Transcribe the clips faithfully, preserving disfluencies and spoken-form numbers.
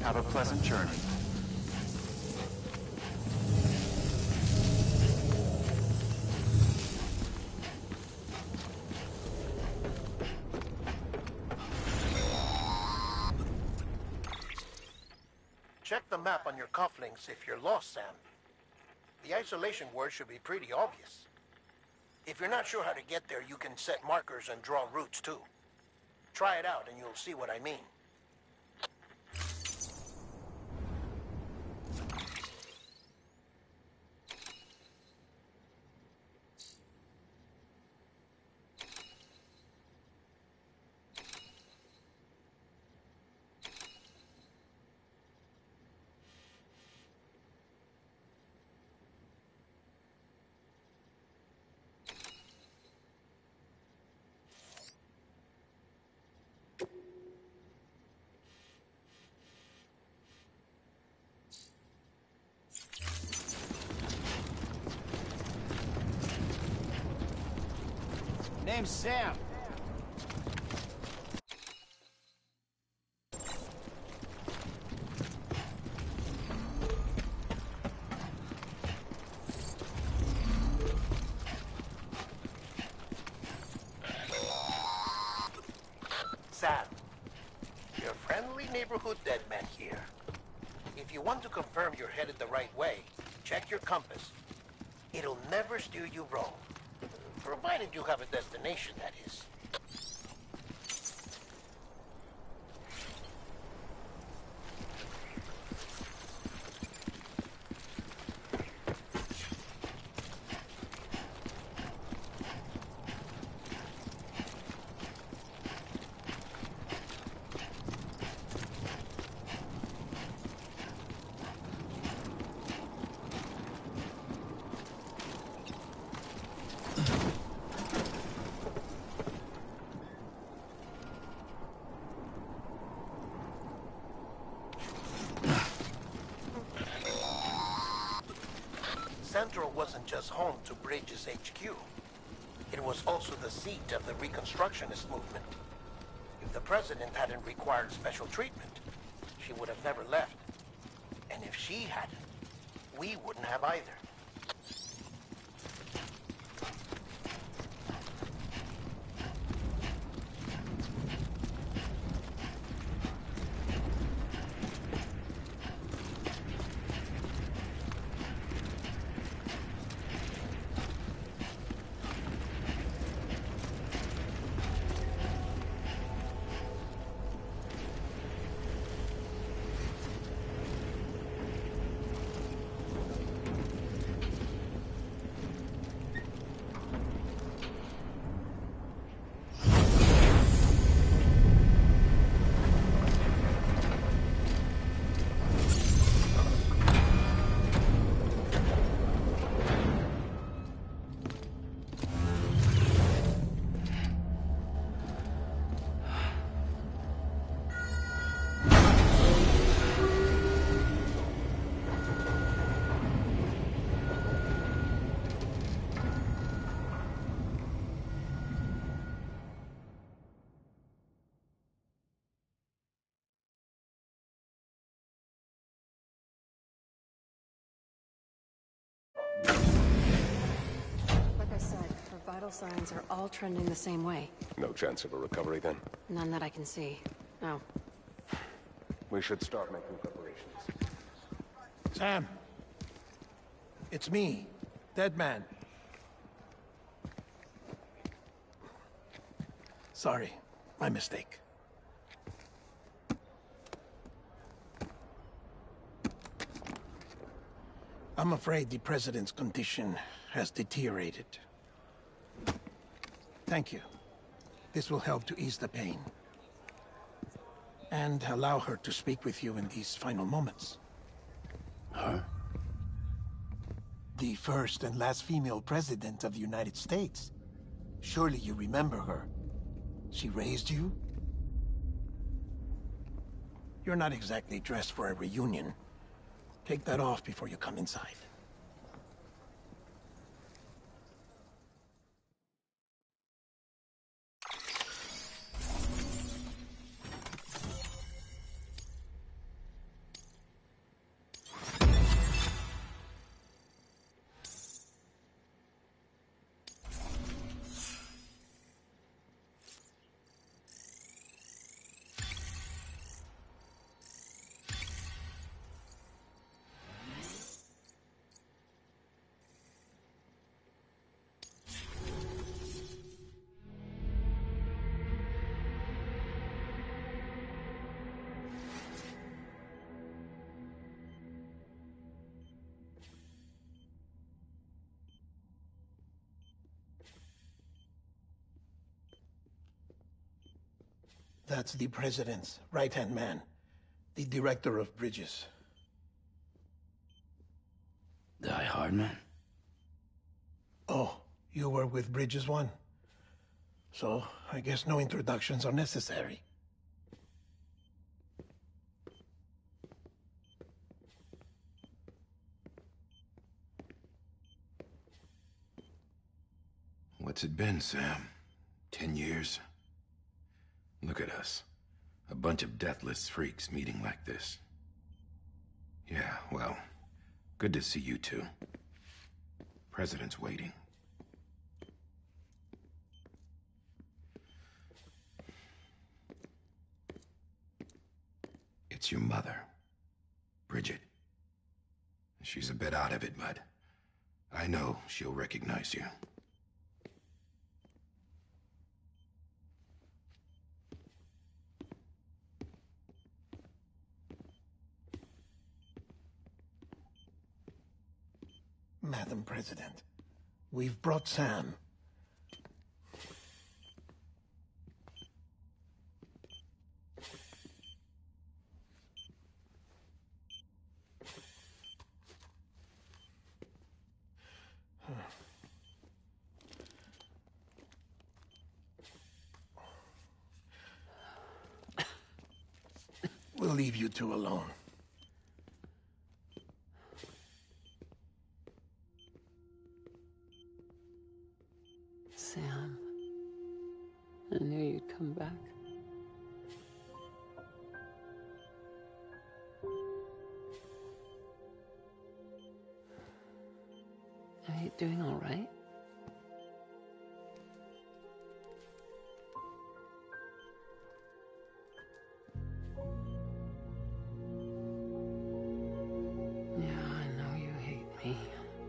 Have a pleasant journey. Check the map on your cufflinks if you're lost, Sam. The isolation word should be pretty obvious. If you're not sure how to get there, you can set markers and draw routes too. Try it out and you'll see what I mean. Name's Sam. Sam, your friendly neighborhood dead man here. If you want to confirm you're headed the right way, check your compass. It'll never steer you wrong. Provided you have a destination, that is. Central wasn't just home to Bridges H Q. It was also the seat of the Reconstructionist movement. If the president hadn't required special treatment, she would have never left. And if she hadn't, we wouldn't have either. Like I said, her vital signs are all trending the same way. No chance of a recovery then? None that I can see. No. We should start making preparations. Sam. It's me, Dead Man. Sorry, my mistake. I'm afraid the president's condition has deteriorated. Thank you. This will help to ease the pain. And allow her to speak with you in these final moments. Huh? The first and last female president of the United States. Surely you remember her. She raised you? You're not exactly dressed for a reunion. Take that off before you come inside. That's the president's right-hand man, the director of bridges. Die Hard man? Oh, you were with Bridges One? So, I guess no introductions are necessary. What's it been, Sam? Ten years? Look at us. A bunch of deathless freaks meeting like this. Yeah, well, good to see you two. President's waiting. It's your mother, Bridget. She's a bit out of it, but I know she'll recognize you. Madam President, we've brought Sam. We'll leave you two alone. Sam, I knew you'd come back. Are you doing all right? Yeah, I know you hate me.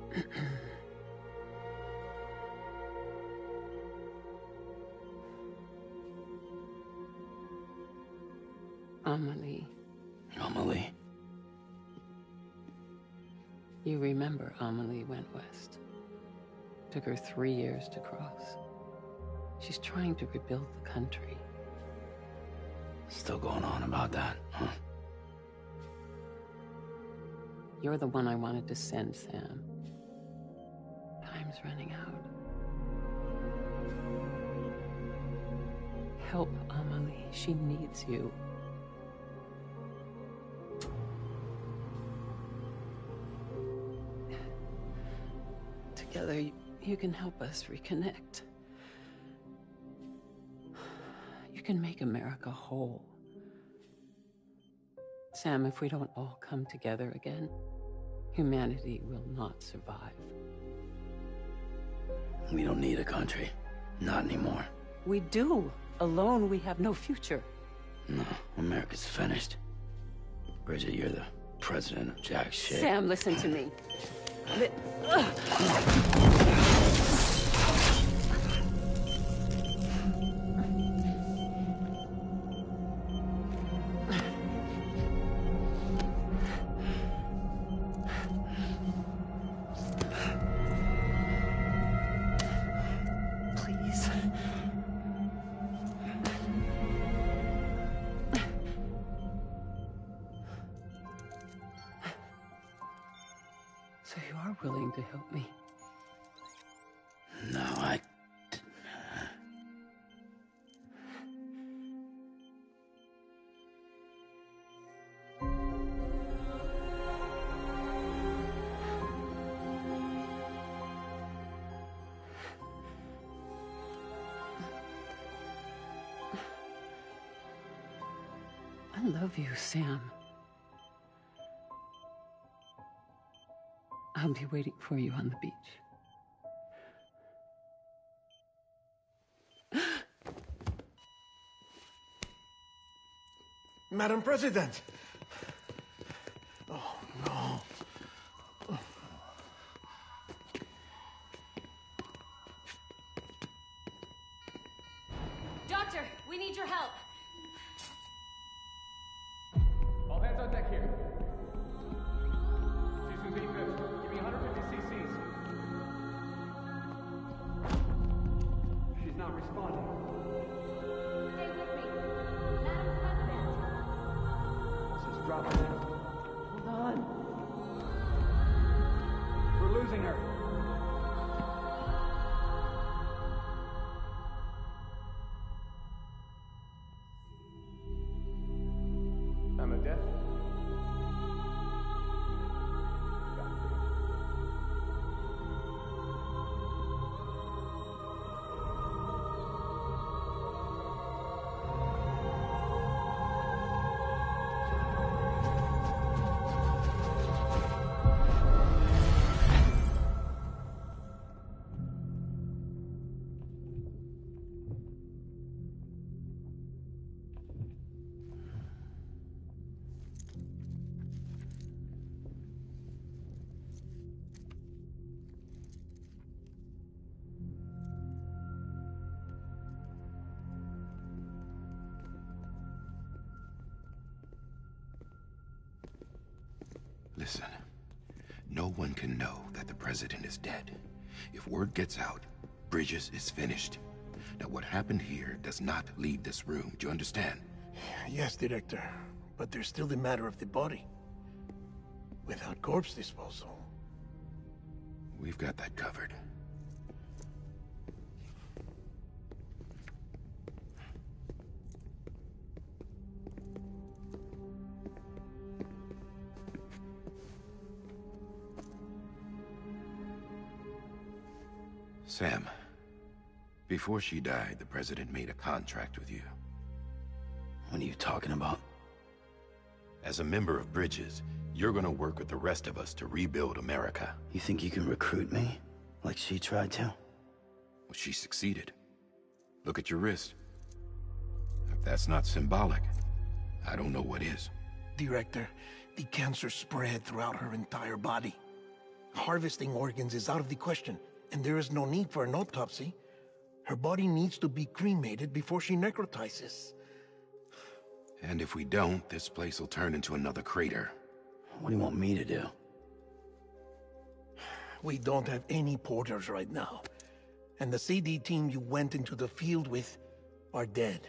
Amelie. Amelie? You remember Amelie went west. Took her three years to cross. She's trying to rebuild the country. Still going on about that, huh? You're the one I wanted to send, Sam. Time's running out. Help Amelie. She needs you. Together, you, you can help us reconnect. You can make America whole. Sam, if we don't all come together again, humanity will not survive. We don't need a country. Not anymore. We do. Alone, we have no future. No, America's finished. Bridget, you're the president of jack shit. Sam, listen to me. Li- Please. So you are willing to help me? No, I... I love you, Sam. I'll be waiting for you on the beach. Madam President! Oh, no. Doctor, we need your help. All hands on deck here. Season B fifth. Give me one hundred fifty cc's. She's not responding. Stay with me. Hold on. We're losing her. I'm a death. Listen, no one can know that the president is dead. If word gets out, Bridges is finished. Now, what happened here does not leave this room. Do you understand? Yes, Director. But there's still the matter of the body. Without corpse disposal. We've got that covered. Sam, before she died, the president made a contract with you. What are you talking about? As a member of Bridges, you're gonna work with the rest of us to rebuild America. You think you can recruit me? Like she tried to? Well, she succeeded. Look at your wrist. If that's not symbolic, I don't know what is. Director, the cancer spread throughout her entire body. Harvesting organs is out of the question, and there is no need for an autopsy. Her body needs to be cremated before she necrotizes. And if we don't, this place will turn into another crater. What do you want me to do? We don't have any porters right now. And the C D team you went into the field with are dead.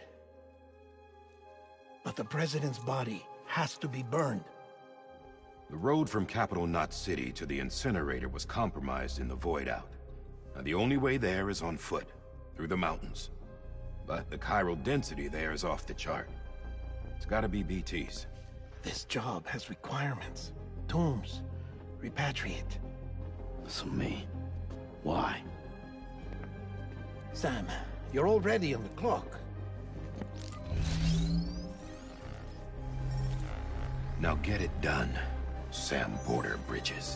But the president's body has to be burned. The road from Capital Knot City to the incinerator was compromised in the void out. Now, the only way there is on foot, through the mountains. But the chiral density there is off the chart. It's gotta be B T's. This job has requirements. Tombs. Repatriate. So me? Why? Sam, you're already on the clock. Now get it done, Sam Porter Bridges.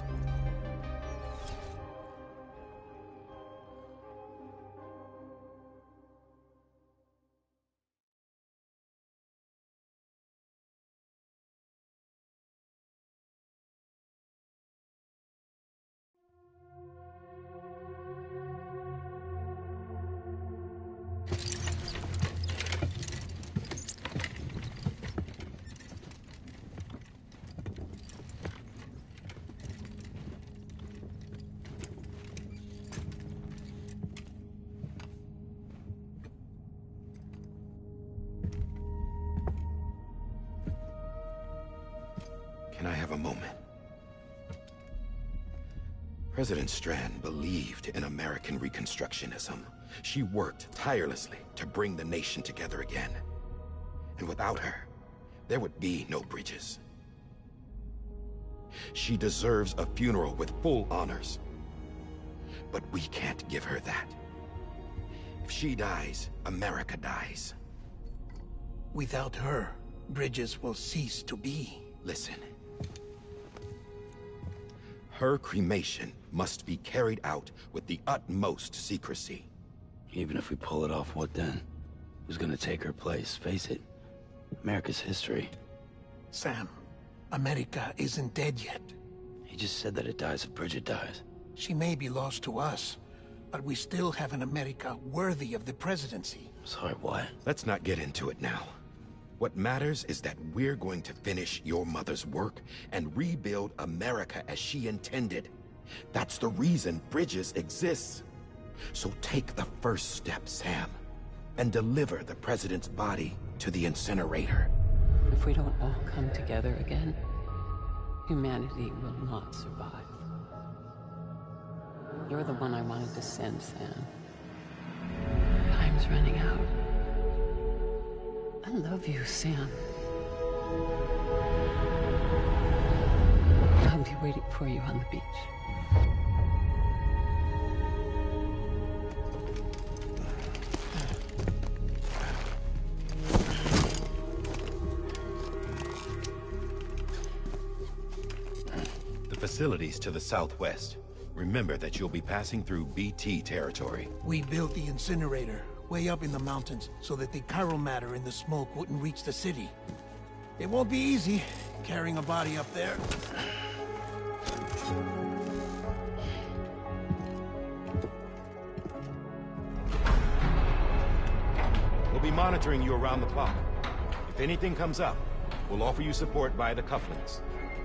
Can I have a moment? President Strand believed in American Reconstructionism. She worked tirelessly to bring the nation together again. And without her, there would be no Bridges. She deserves a funeral with full honors. But we can't give her that. If she dies, America dies. Without her, Bridges will cease to be. Listen. Her cremation must be carried out with the utmost secrecy. Even if we pull it off, what then? Who's gonna take her place? Face it, America's history. Sam, America isn't dead yet. He just said that it dies if Bridget dies. She may be lost to us, but we still have an America worthy of the presidency. Sorry, what? Let's not get into it now. What matters is that we're going to finish your mother's work and rebuild America as she intended. That's the reason Bridges exists. So take the first step, Sam, and deliver the president's body to the incinerator. If we don't all come together again, humanity will not survive. You're the one I wanted to send, Sam. Time's running out. I love you, Sam. I'll be waiting for you on the beach. The facilities to the southwest. Remember that you'll be passing through B T territory. We built the incinerator way up in the mountains so that the chiral matter in the smoke wouldn't reach the city. It won't be easy carrying a body up there. We'll be monitoring you around the clock. If anything comes up, we'll offer you support via the cufflinks.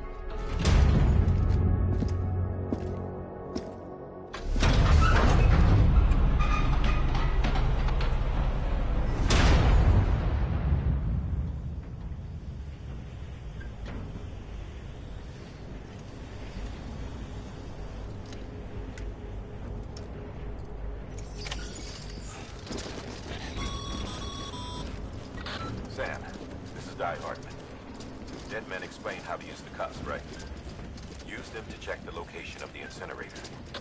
Sam, this is Di Hartman. Dead men explained how to use the cuffs, right? Use them to check the location of the incinerator.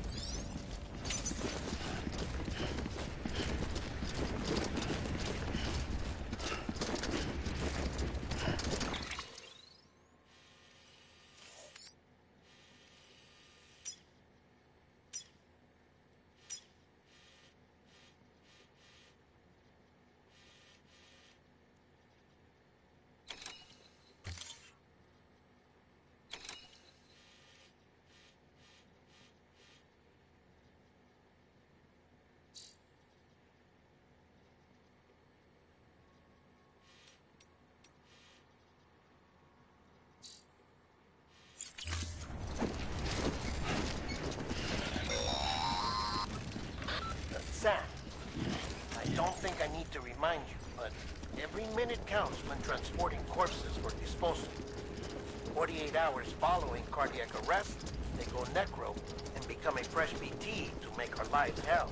Sam, I don't think I need to remind you, but every minute counts when transporting corpses for disposal. forty-eight hours following cardiac arrest, they go necro and become a fresh B T to make our lives hell.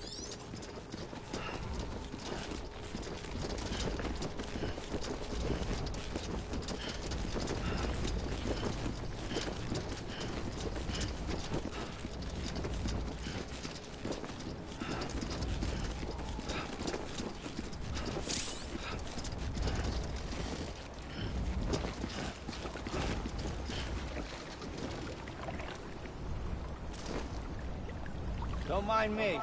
Don't mind me.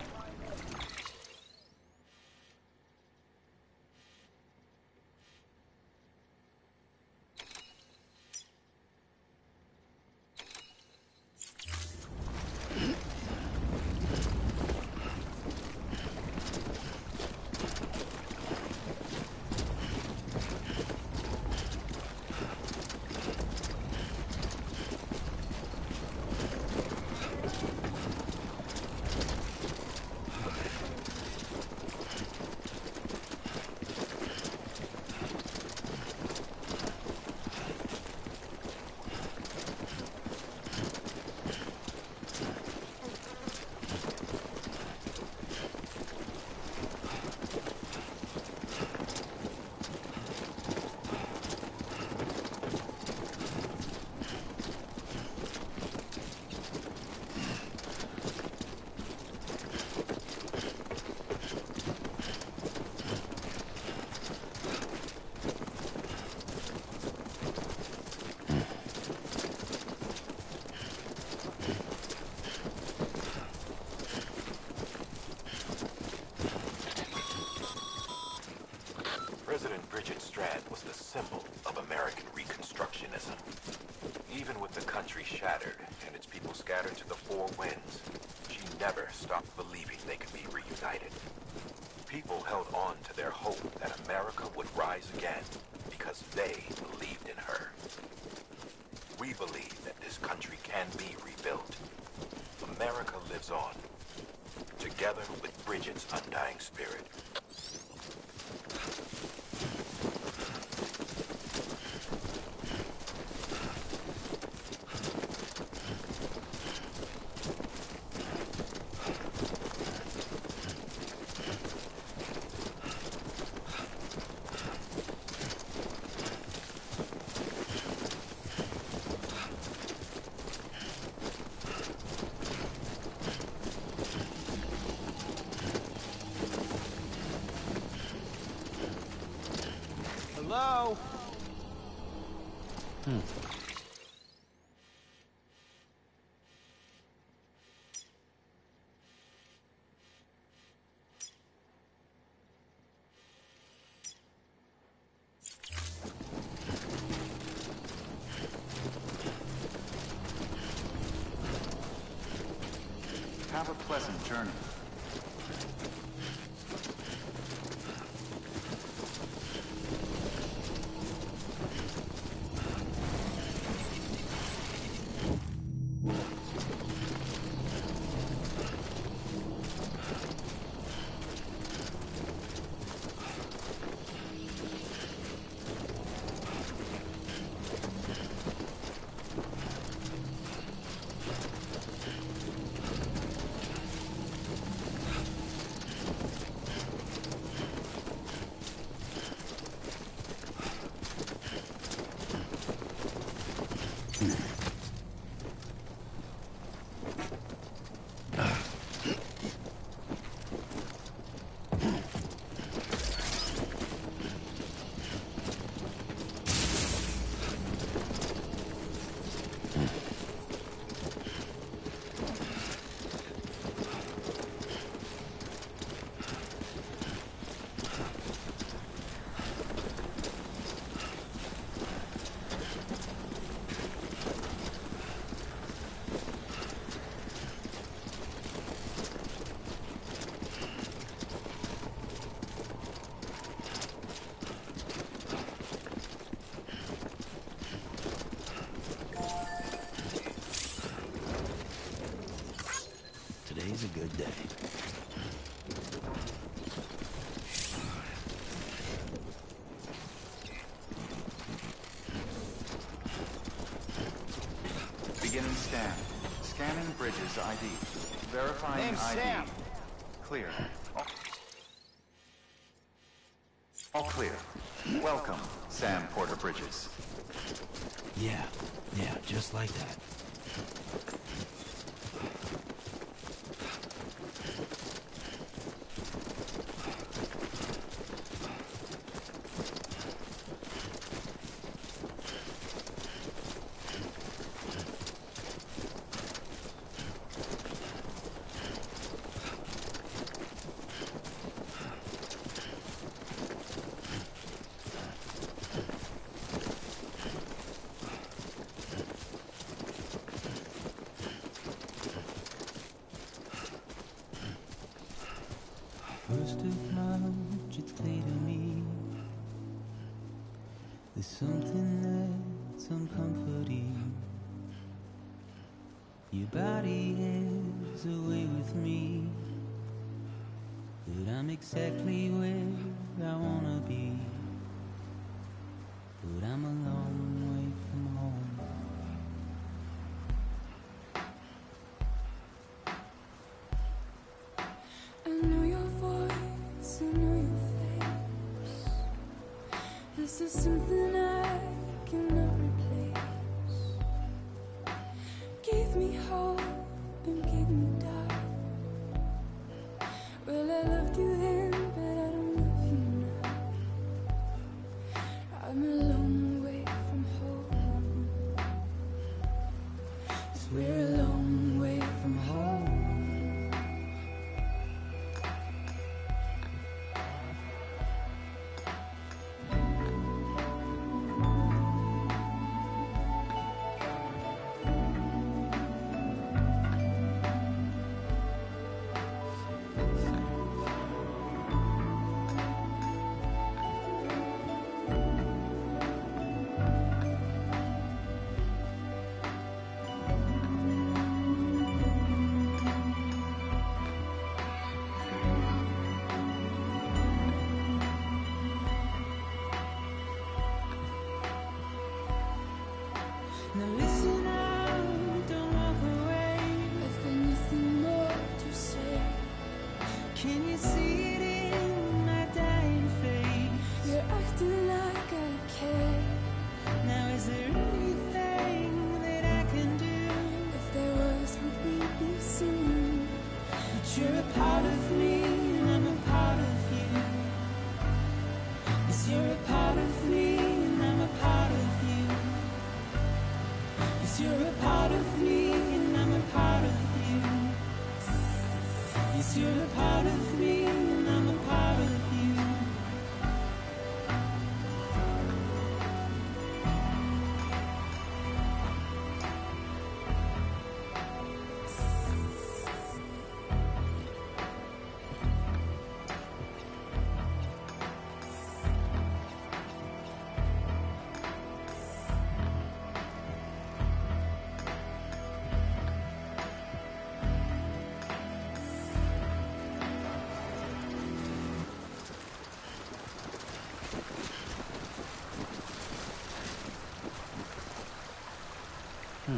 President Bridget Strand was the symbol of American Reconstructionism. Even with the country shattered and its people scattered to the four winds, she never stopped believing they could be reunited. People held on to their hope that America would rise again because they believed in her. We believe that this country can be rebuilt. America lives on, together with Bridget's undying spirit. Hello? Hmm. Have a pleasant journey. Today's a good day. Beginning scan. Scanning bridges I D. Verifying Name's I D. Sam. Clear. All, all clear. Welcome, Sam Porter Bridges. Yeah, yeah, just like that. First of March, it's clear to me there's something that's uncomforting. Your body is away with me, but I'm exactly where I wanna be. But I'm a long way from home. I know your voice, I know your face. This is something I cannot replace. Gave me hope and gave me doubt. Well, I loved you then, but I don't love you now. I'm a long way from home. 'Cause we're a long way from home. Now listen out, don't walk away. I've got nothing more to say. Can you see it in my dying face? You're acting like I care. Now is there anything that I can do? If there was, would we be singing? But you're a part of me, and I'm a part of you. 'Cause you're a part of me. Yes, you're a part of me, and I'm a part of you. Yes, you're a part of me, and I'm a part of you. Hmm.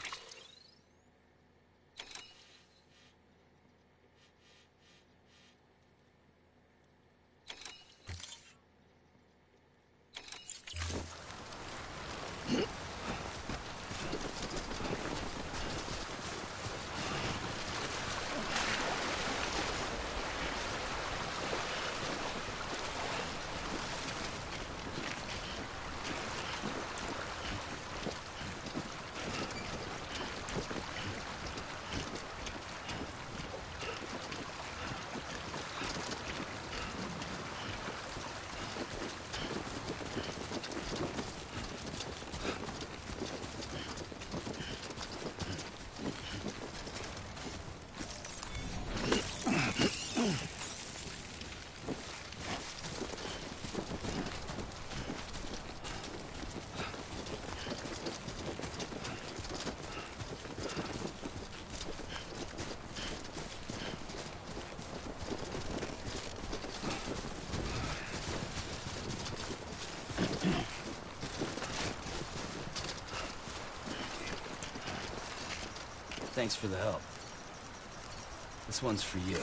Thanks for the help. This one's for you.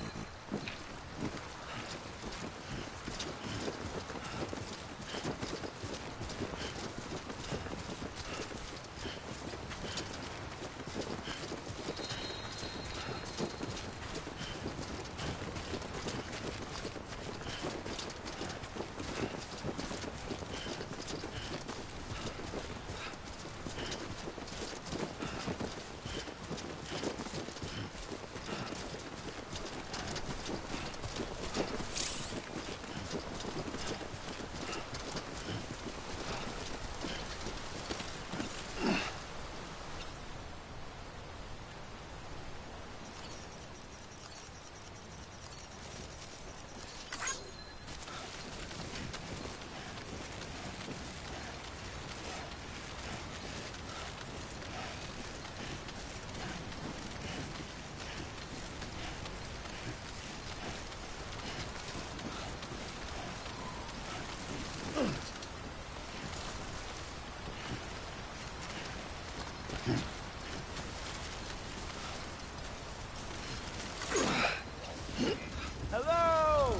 Hello!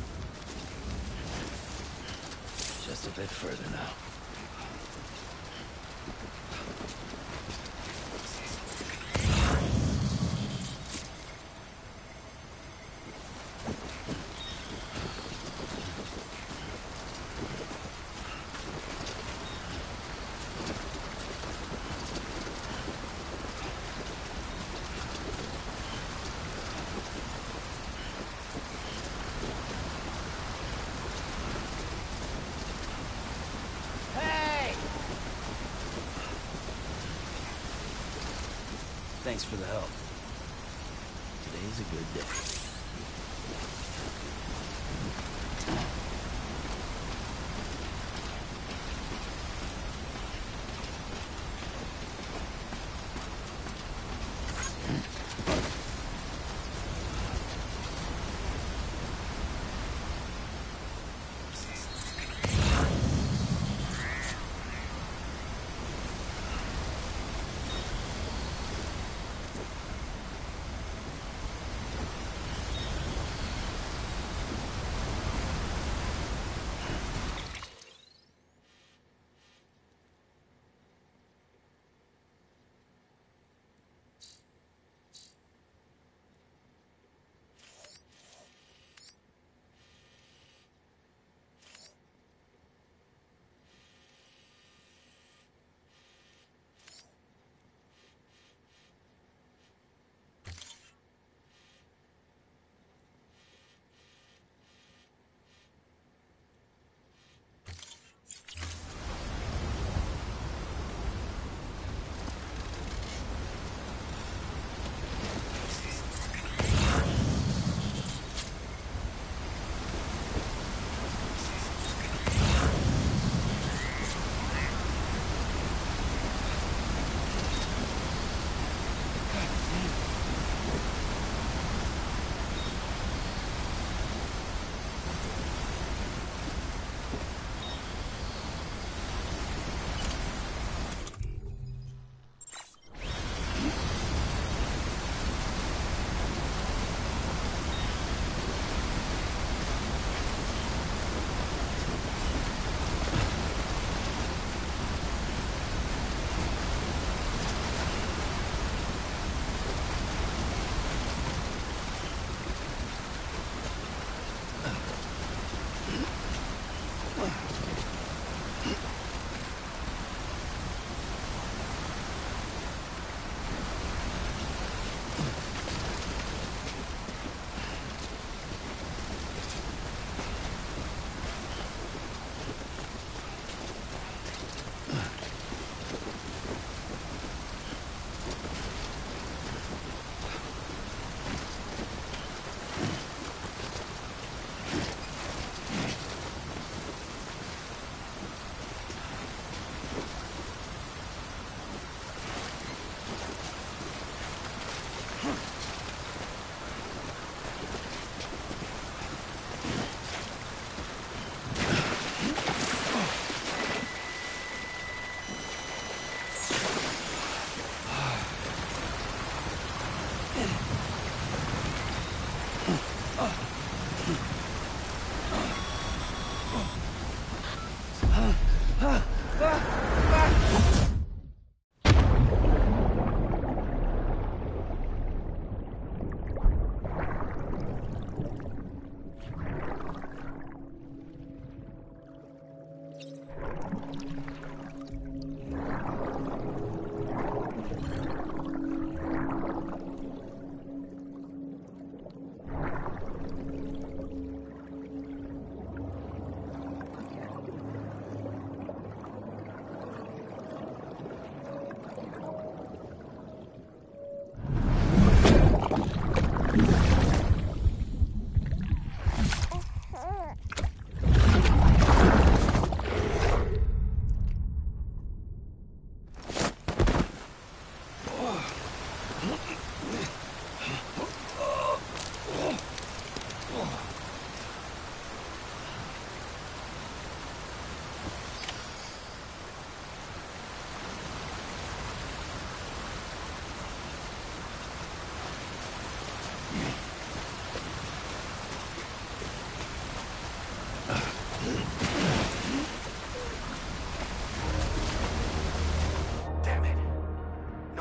Just a bit further now. Thanks for the help. Today's a good day.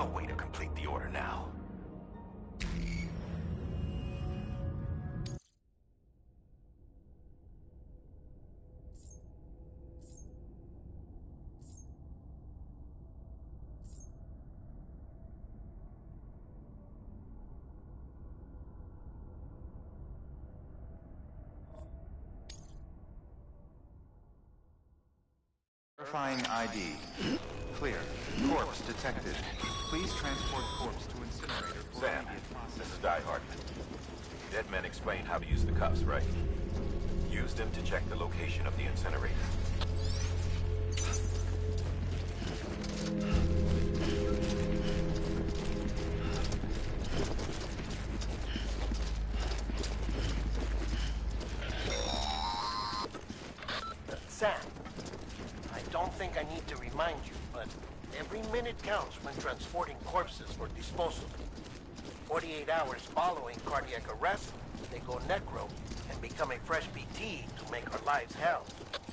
no way to complete the order now. Verifying I D. Clear. Corpse detected. Please transport corpse to incinerator for Sam, immediate processing. this is Die Hardman. Dead men explained how to use the cuffs, right? Use them to check the location of the incinerator. Sam, I don't think I need to remind you, but every minute counts when transporting corpses for disposal. forty-eight hours following cardiac arrest, they go necro and become a fresh P T to make our lives hell.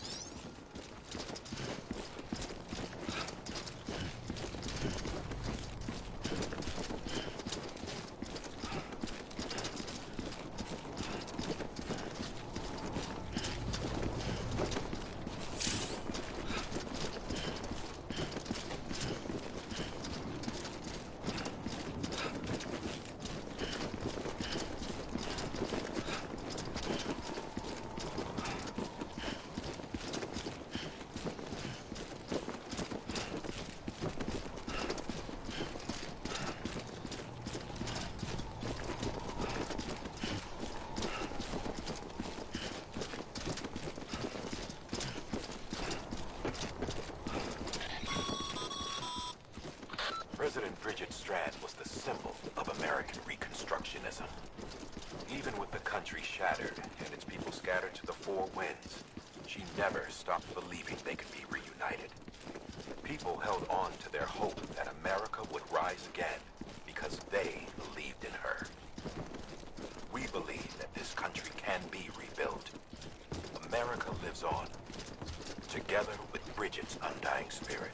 President Bridget Strand was the symbol of American Reconstructionism. Even with the country shattered and its people scattered to the four winds, she never stopped believing they could be reunited. People held on to their hope that America would rise again because they believed in her. We believe that this country can be rebuilt. America lives on, together with Bridget's undying spirit.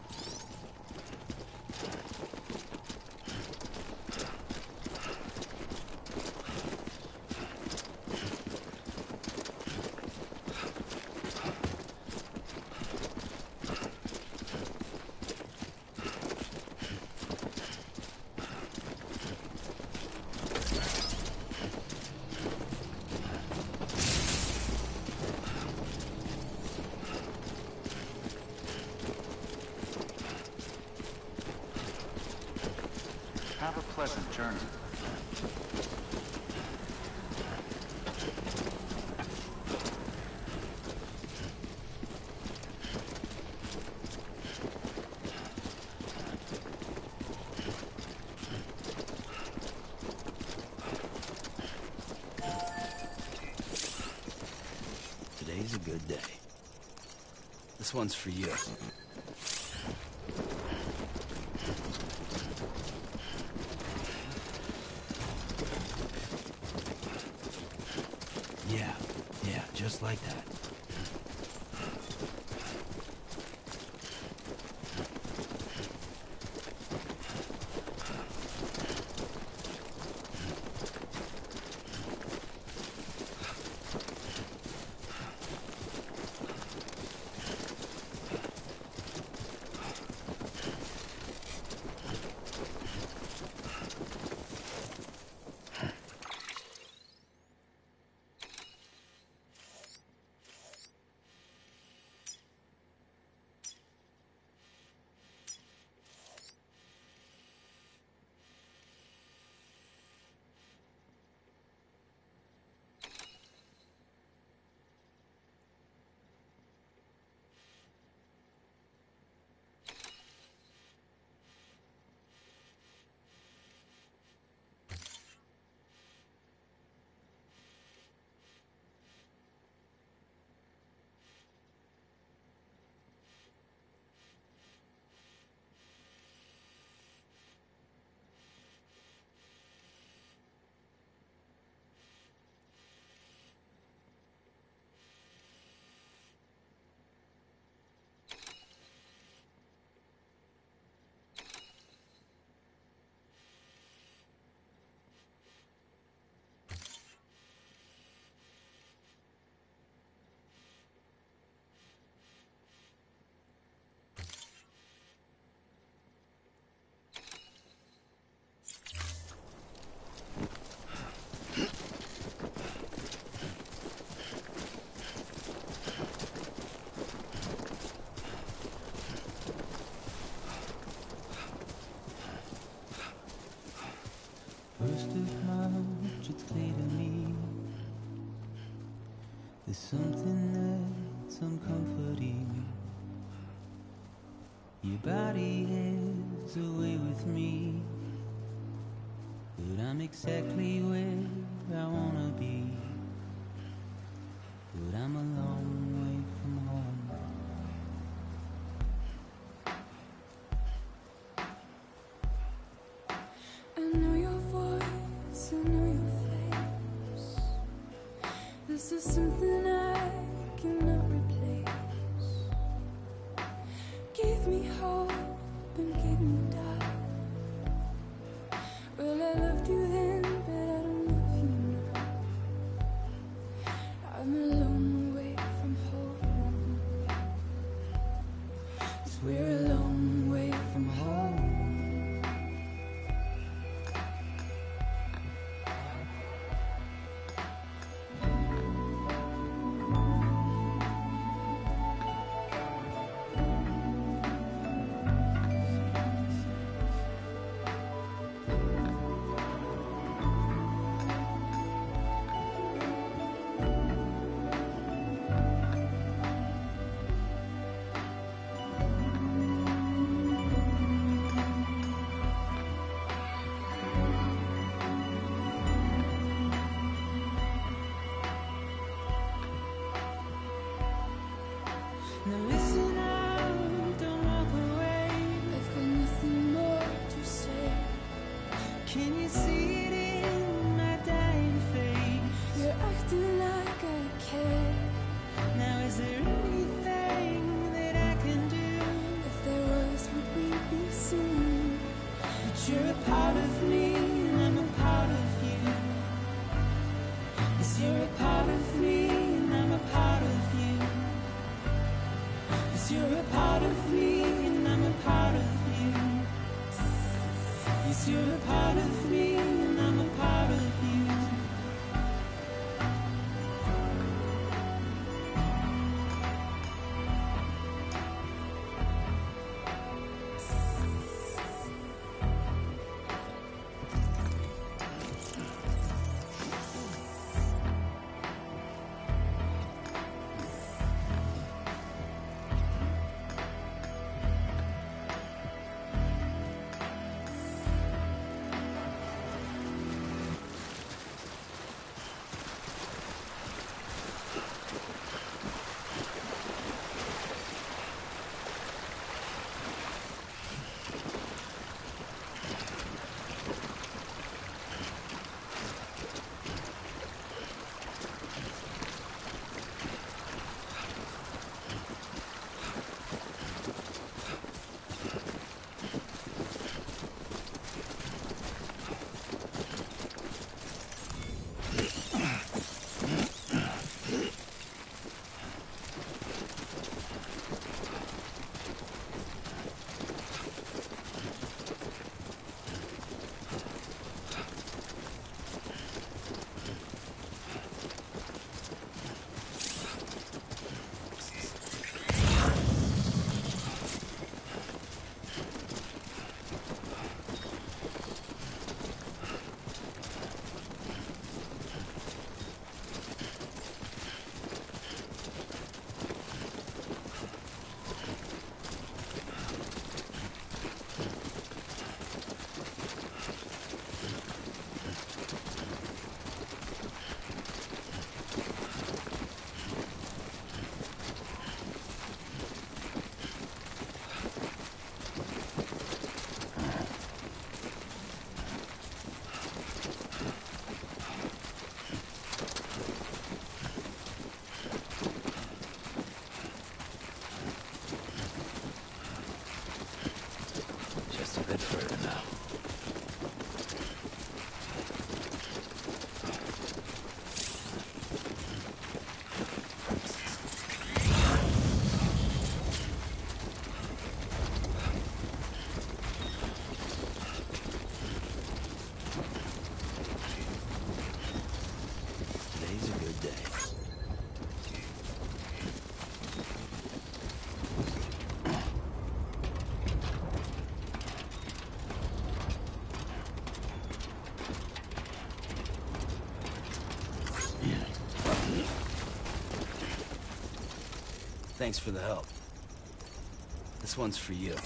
Have a pleasant journey. Today's a good day. This one's for you. Yeah, yeah, just like that. something that's uncomforting. Your body is away with me, but I'm exactly where I wanna be. But I'm a long way from home. I know your voice, I know your face. This is something I cannot replace. Give me hope and give me doubt. Well, I loved you then, but I don't love you now. I'm a long way from home. 'Cause we're a long way from home. Now listen out, don't walk away. I've got nothing more to say. Can you see it in my dying face? You're acting like I care. Now is there anything that I can do? If there was, would we be seen? But you're a part of me and I'm a part of you. Yes, you're a part of me and I'm a part of you. Yes, you're a part of me and I'm a part of you. Yes, you're a part of me and I'm a part of you. Thanks for the help. This one's for you.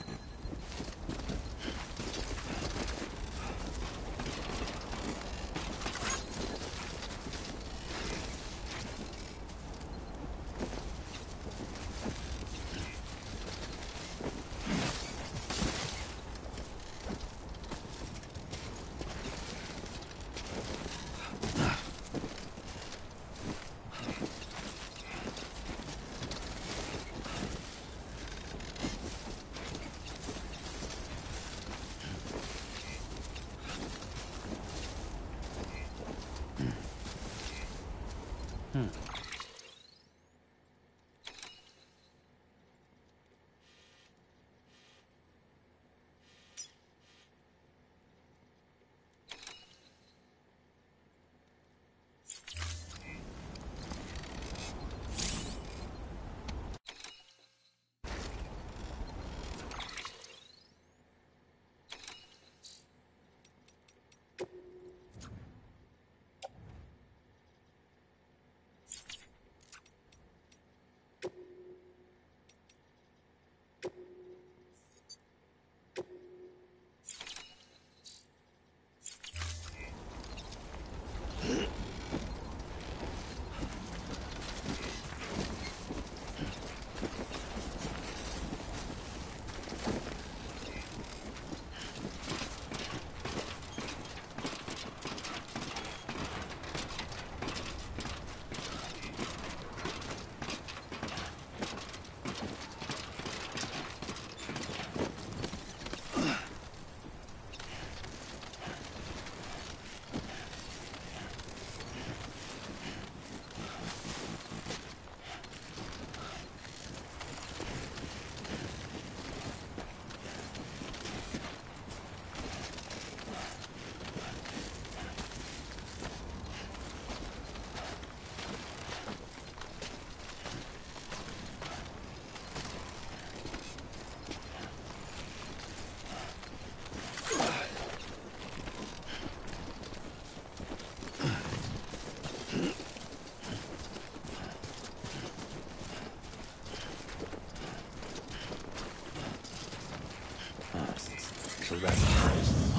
So that's the first.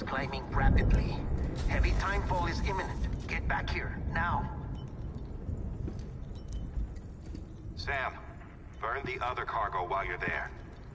climbing rapidly. Heavy timefall is imminent. Get back here, now. Sam, burn the other cargo while you're there.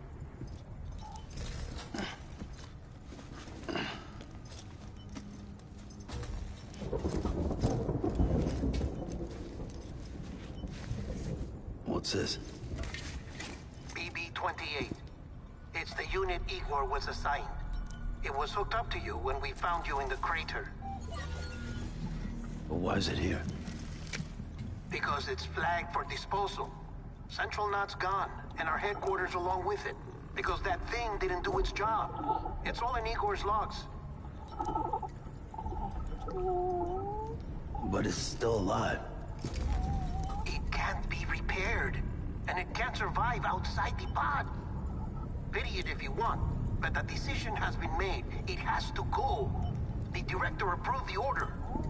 What's this? B B twenty-eight. It's the unit Igor was assigned. It was hooked up to you when we found you in the crater. But why is it here? Because it's flagged for disposal. Central Knot's gone, and our headquarters along with it. Because that thing didn't do its job. It's all in Igor's logs. But it's still alive. It can't be repaired, and it can't survive outside the pod. Pity it if you want, but the decision has been made. It has to go. The director approved the order.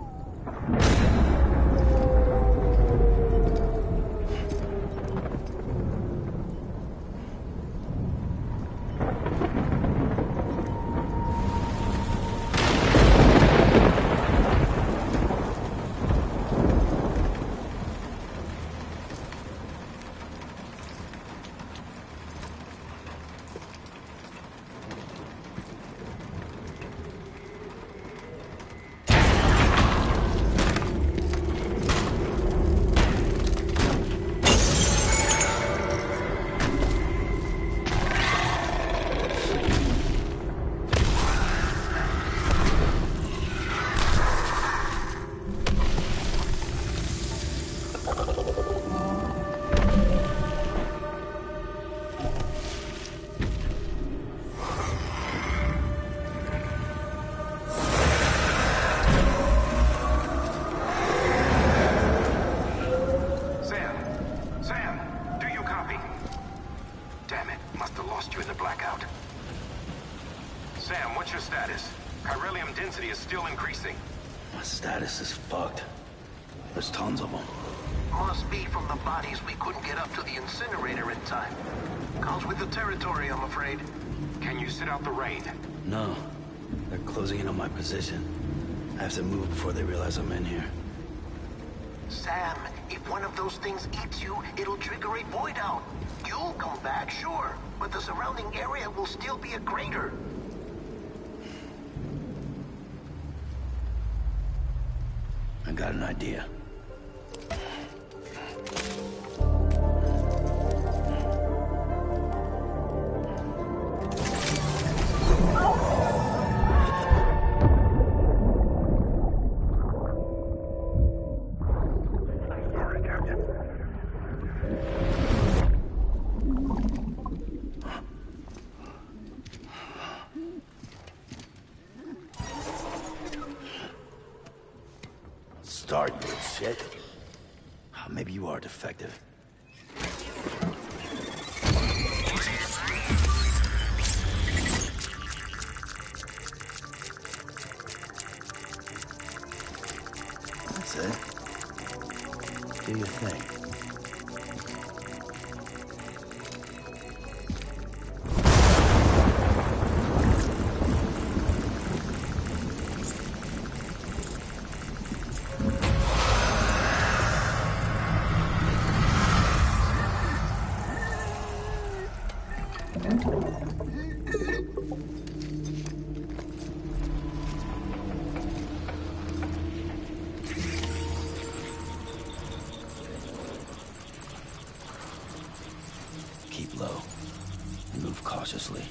No. They're closing in on my position. I have to move before they realize I'm in here. Sam, if one of those things eats you, it'll trigger a void out. You'll come back, sure, but the surrounding area will still be a crater. I got an idea. Start, you shit. Maybe you are defective. That's it. Do your thing. Keep low and move cautiously.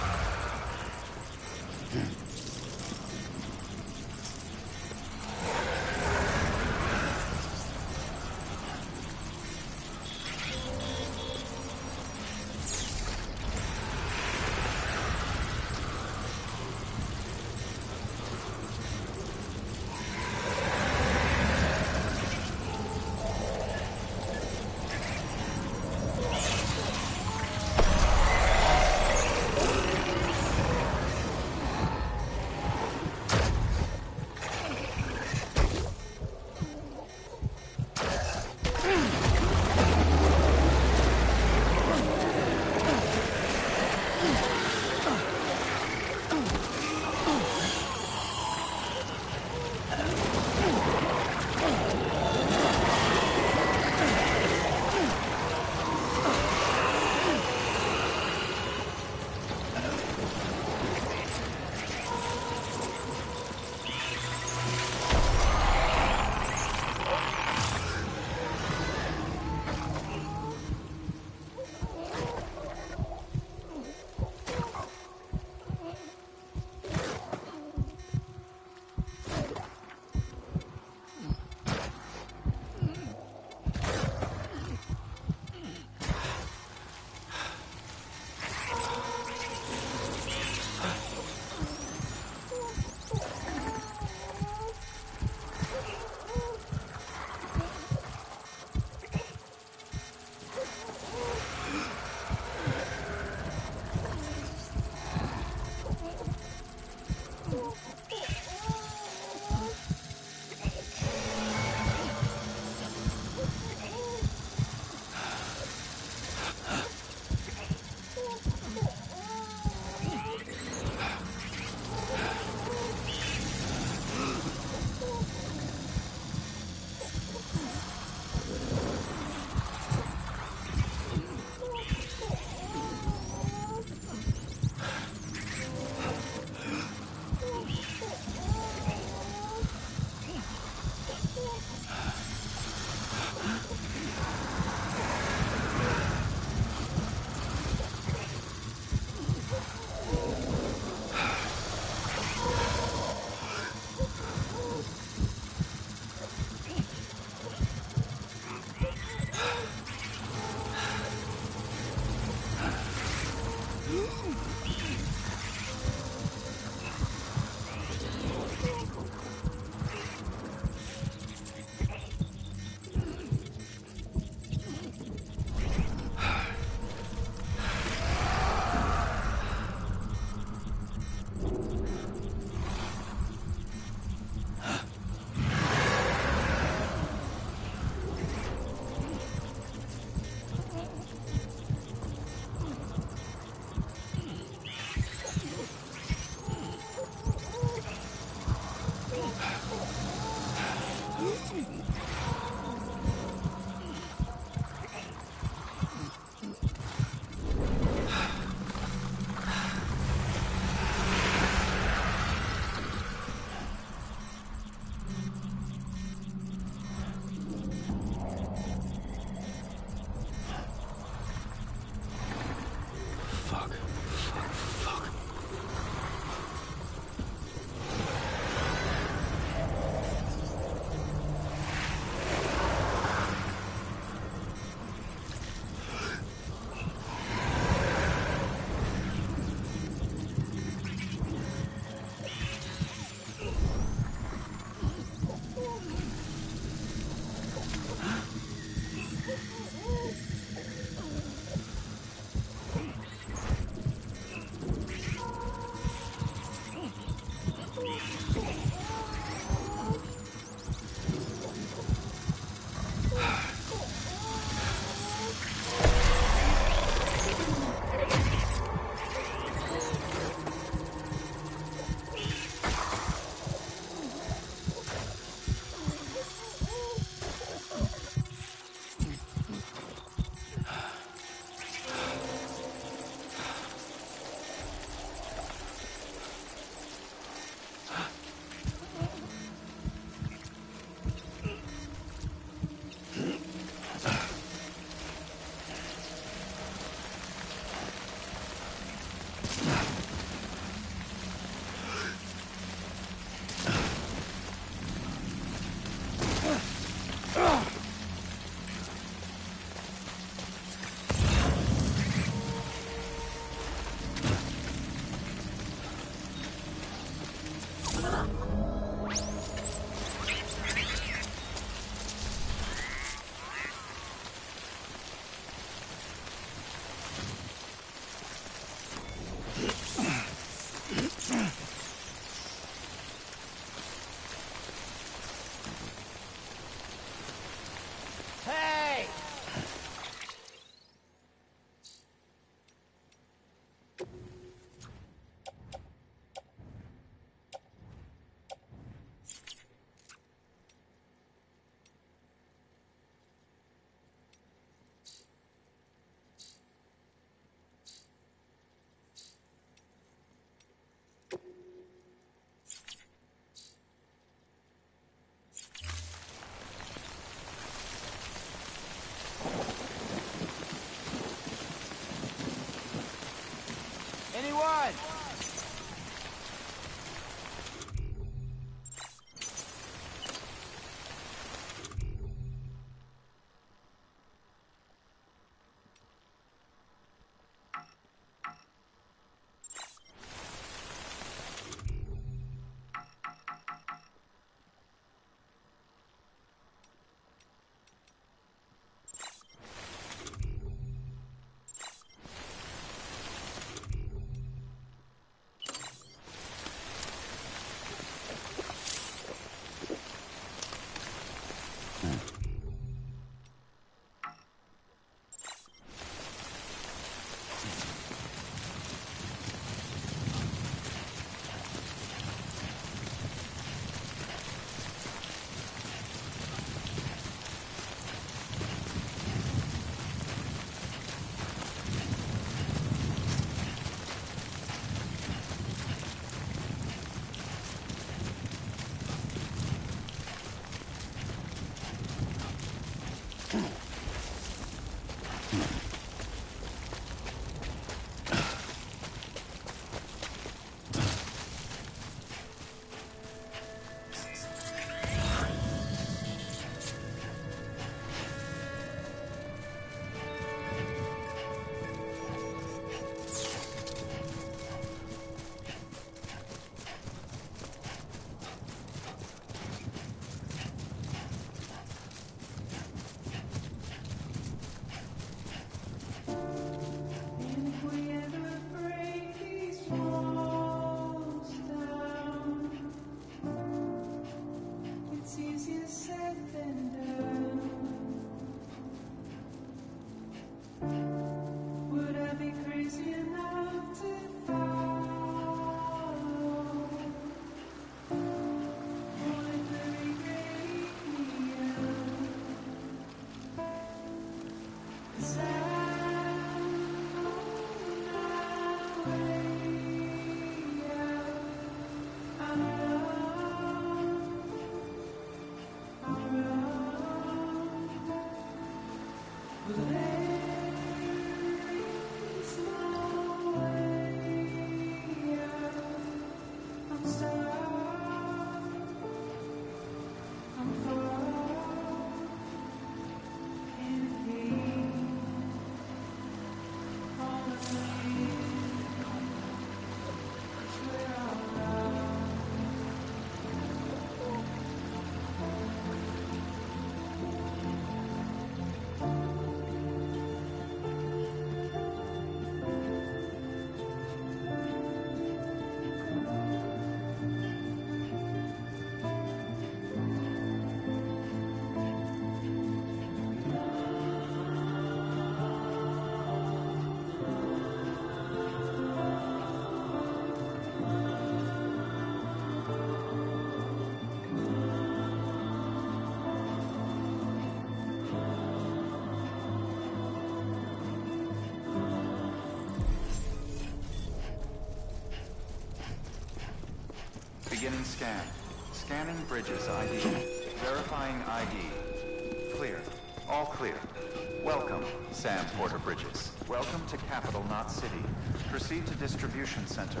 Beginning scan. Scanning Bridges I D. Verifying I D. Clear. All clear. Welcome, Sam Porter Bridges. Welcome to Capital Knot City. Proceed to Distribution Center.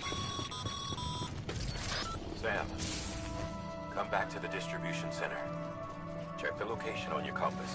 Sam, come back to the distribution center. Check the location on your compass.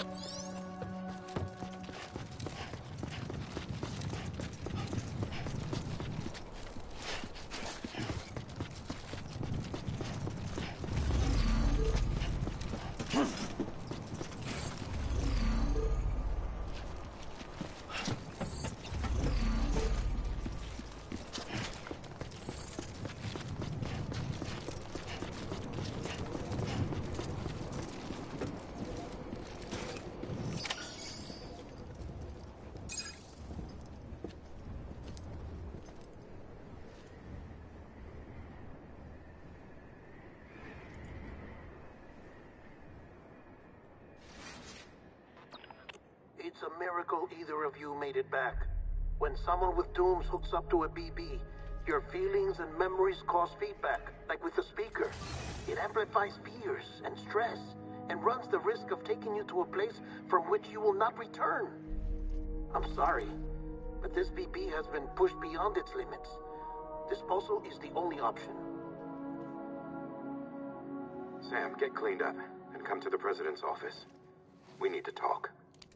It's a miracle either of you made it back. When someone with dooms hooks up to a B B, your feelings and memories cause feedback, like with the speaker. It amplifies fears and stress, and runs the risk of taking you to a place from which you will not return. I'm sorry, but this B B has been pushed beyond its limits. Disposal is the only option. Sam, get cleaned up and come to the president's office. We need to talk.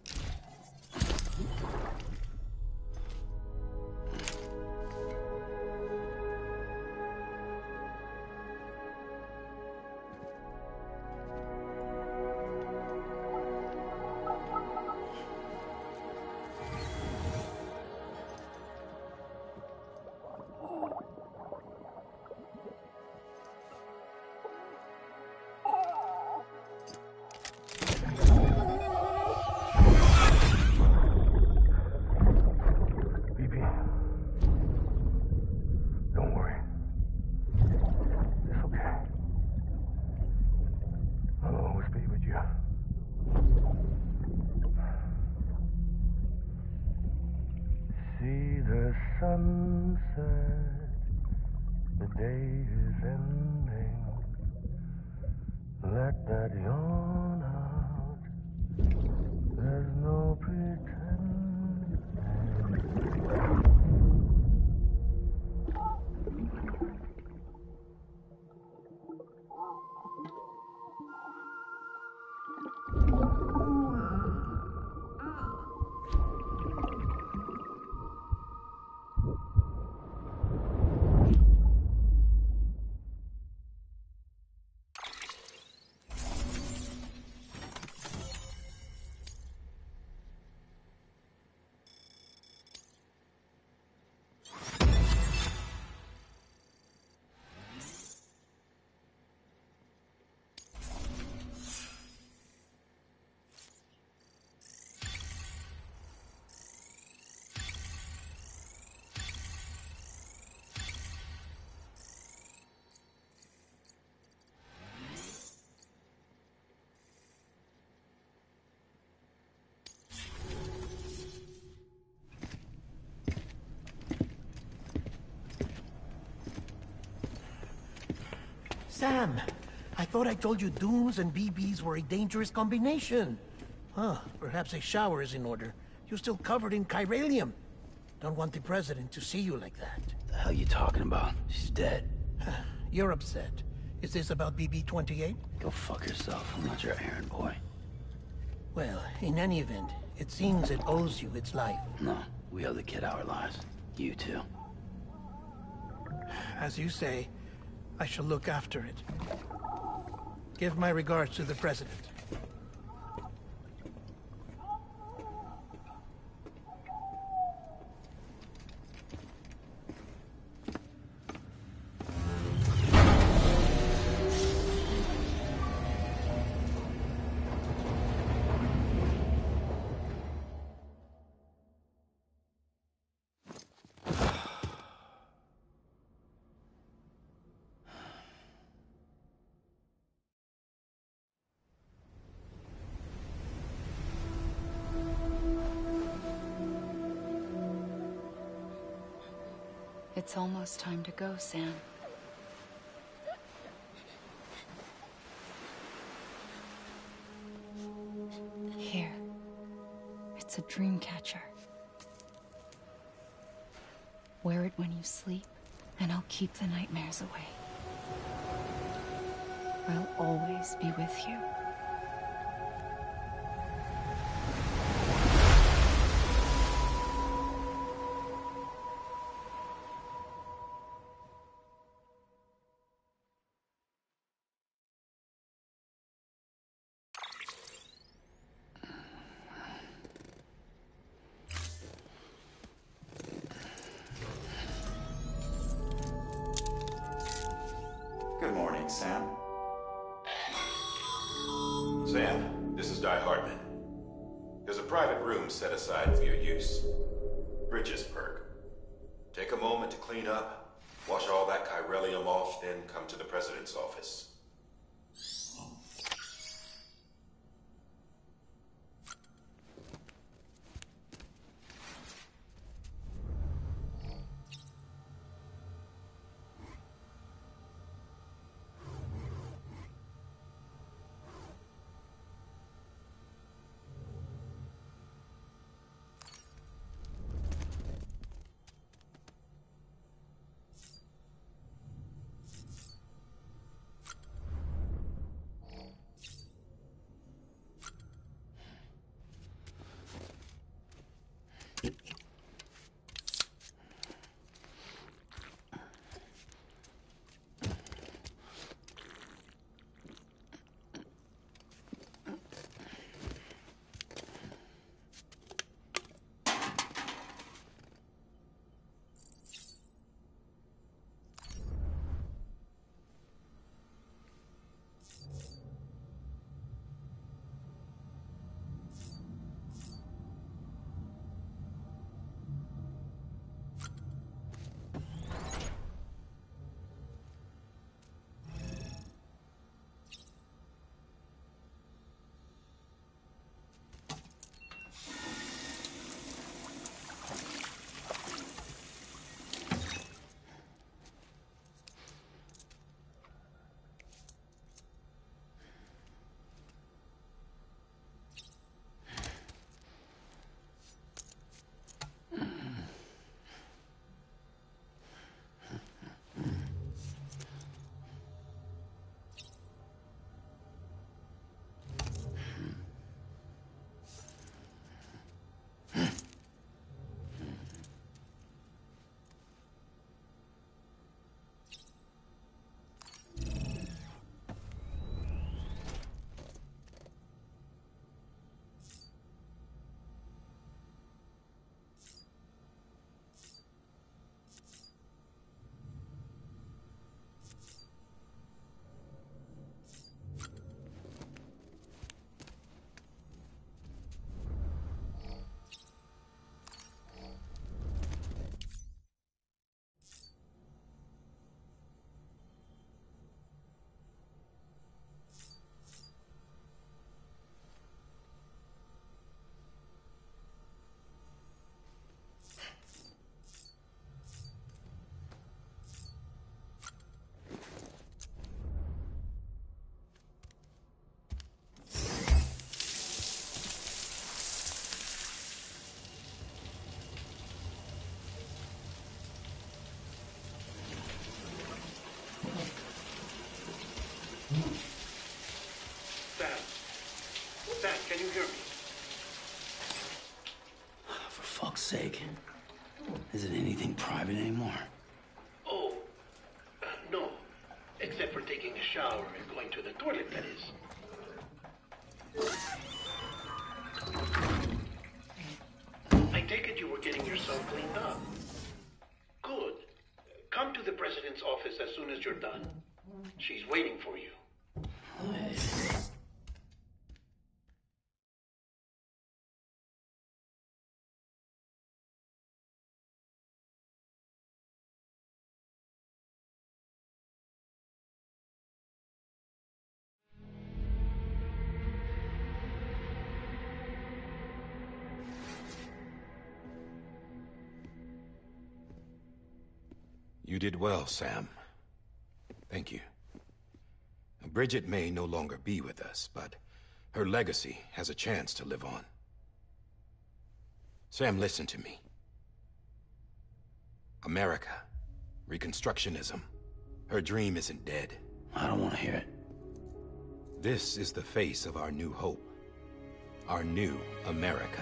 Sunset, the day is ending. Let that yawn out. There's no pretending. Sam, I thought I told you dooms and B Bs were a dangerous combination. Huh, perhaps a shower is in order. You're still covered in chiralium. Don't want the president to see you like that. The hell you talking about? She's dead. You're upset. Is this about B B twenty-eight? Go fuck yourself. I'm not your errand boy. Well, in any event, it seems it owes you its life. No, we owe the kid our lives. You too. As you say, I shall look after it. Give my regards to the president. It's almost time to go, Sam. a dream catcher. Wear it when you sleep, and I'll keep the nightmares away. I'll always be with you. Good morning, Sam. Sam, this is Di Hartman. There's a private room set aside for your use. Bridges perk. Take a moment to clean up, wash all that chiralium off, then come to the President's office. Can you hear me? For fuck's sake. Isn't anything private anymore? Oh, uh, no. Except for taking a shower and going to the toilet, that is. I take it you were getting yourself cleaned up. Good. Come to the President's office as soon as you're done. She's waiting for you. You did well, Sam. Thank you. Bridget may no longer be with us, but her legacy has a chance to live on. Sam, listen to me. America. Reconstructionism. Her dream isn't dead. I don't want to hear it. This is the face of our new hope. Our new America.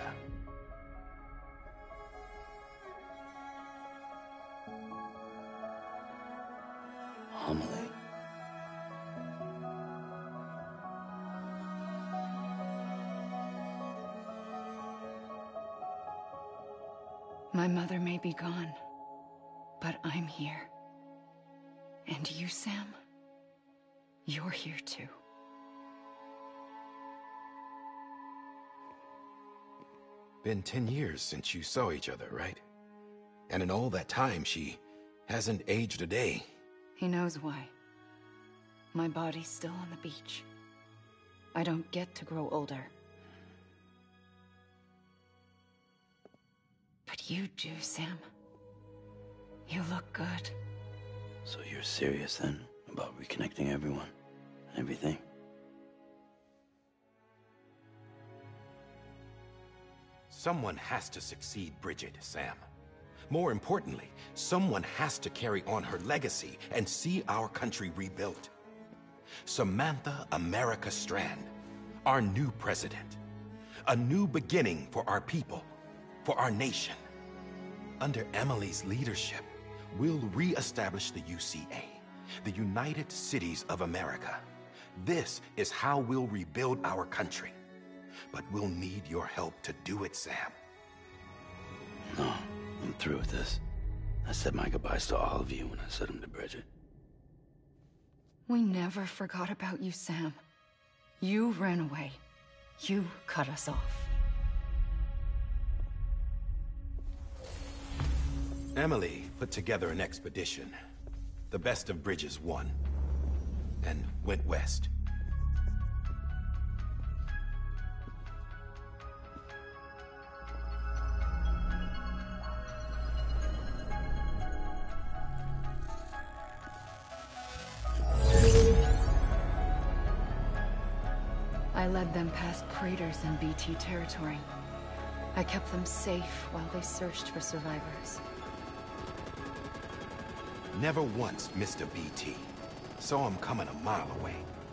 Amelie. My mother may be gone, but I'm here. And you, Sam, you're here too. Been ten years since you saw each other, right? And in all that time, she hasn't aged a day. He knows why. My body's still on the beach. I don't get to grow older. But you do, Sam. You look good. So you're serious then about reconnecting everyone and everything? Someone has to succeed Bridget, Sam. More importantly, someone has to carry on her legacy and see our country rebuilt. Samantha America Strand, our new president. A new beginning for our people, for our nation. Under Emily's leadership, we'll re-establish the U C A, the United Cities of America. This is how we'll rebuild our country. But we'll need your help to do it, Sam. No, I'm through with this. I said my goodbyes to all of you when I said them to Bridget. We never forgot about you, Sam. You ran away. You cut us off. Emily put together an expedition. The best of Bridges won. And went west. I led them past craters in B T territory. I kept them safe while they searched for survivors. Never once missed a B T. Saw him coming a mile away.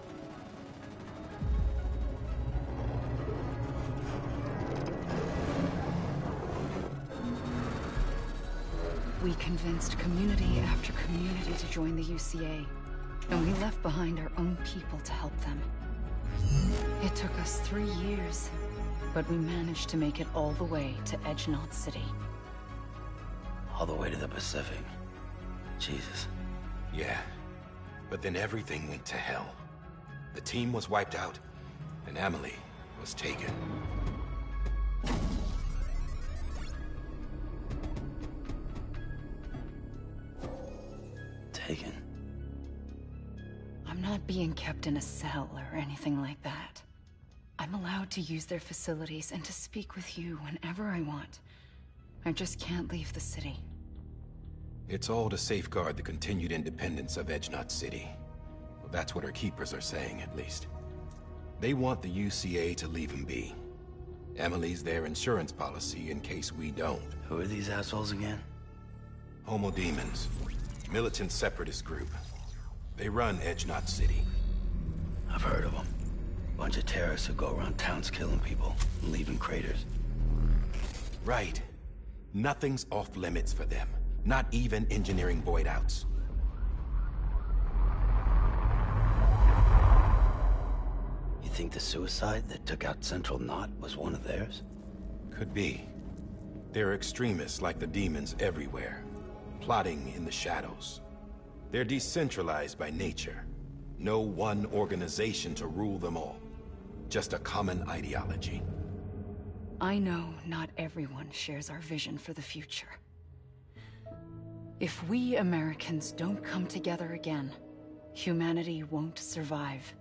We convinced community after community to join the U C A, and we left behind our own people to help them. It took us three years, but we managed to make it all the way to Edge Knot City. All the way to the Pacific. Jesus. Yeah, but then everything went to hell. The team was wiped out, and Emily was taken. Taken? I'm not being kept in a cell or anything like that. I'm allowed to use their facilities and to speak with you whenever I want. I just can't leave the city. It's all to safeguard the continued independence of Edge Knot City. Well, that's what our keepers are saying, at least. They want the U C A to leave him be. Emily's their insurance policy in case we don't. Who are these assholes again? Homo Demons. Militant separatist group. They run Edge Knot City. I've heard of them. Bunch of terrorists who go around towns killing people and leaving craters. Right. Nothing's off limits for them. Not even engineering void outs. You think the suicide that took out Central Knot was one of theirs? Could be. There are extremists like the demons everywhere, plotting in the shadows. They're decentralized by nature. No one organization to rule them all. Just a common ideology. I know not everyone shares our vision for the future. If we Americans don't come together again, humanity won't survive.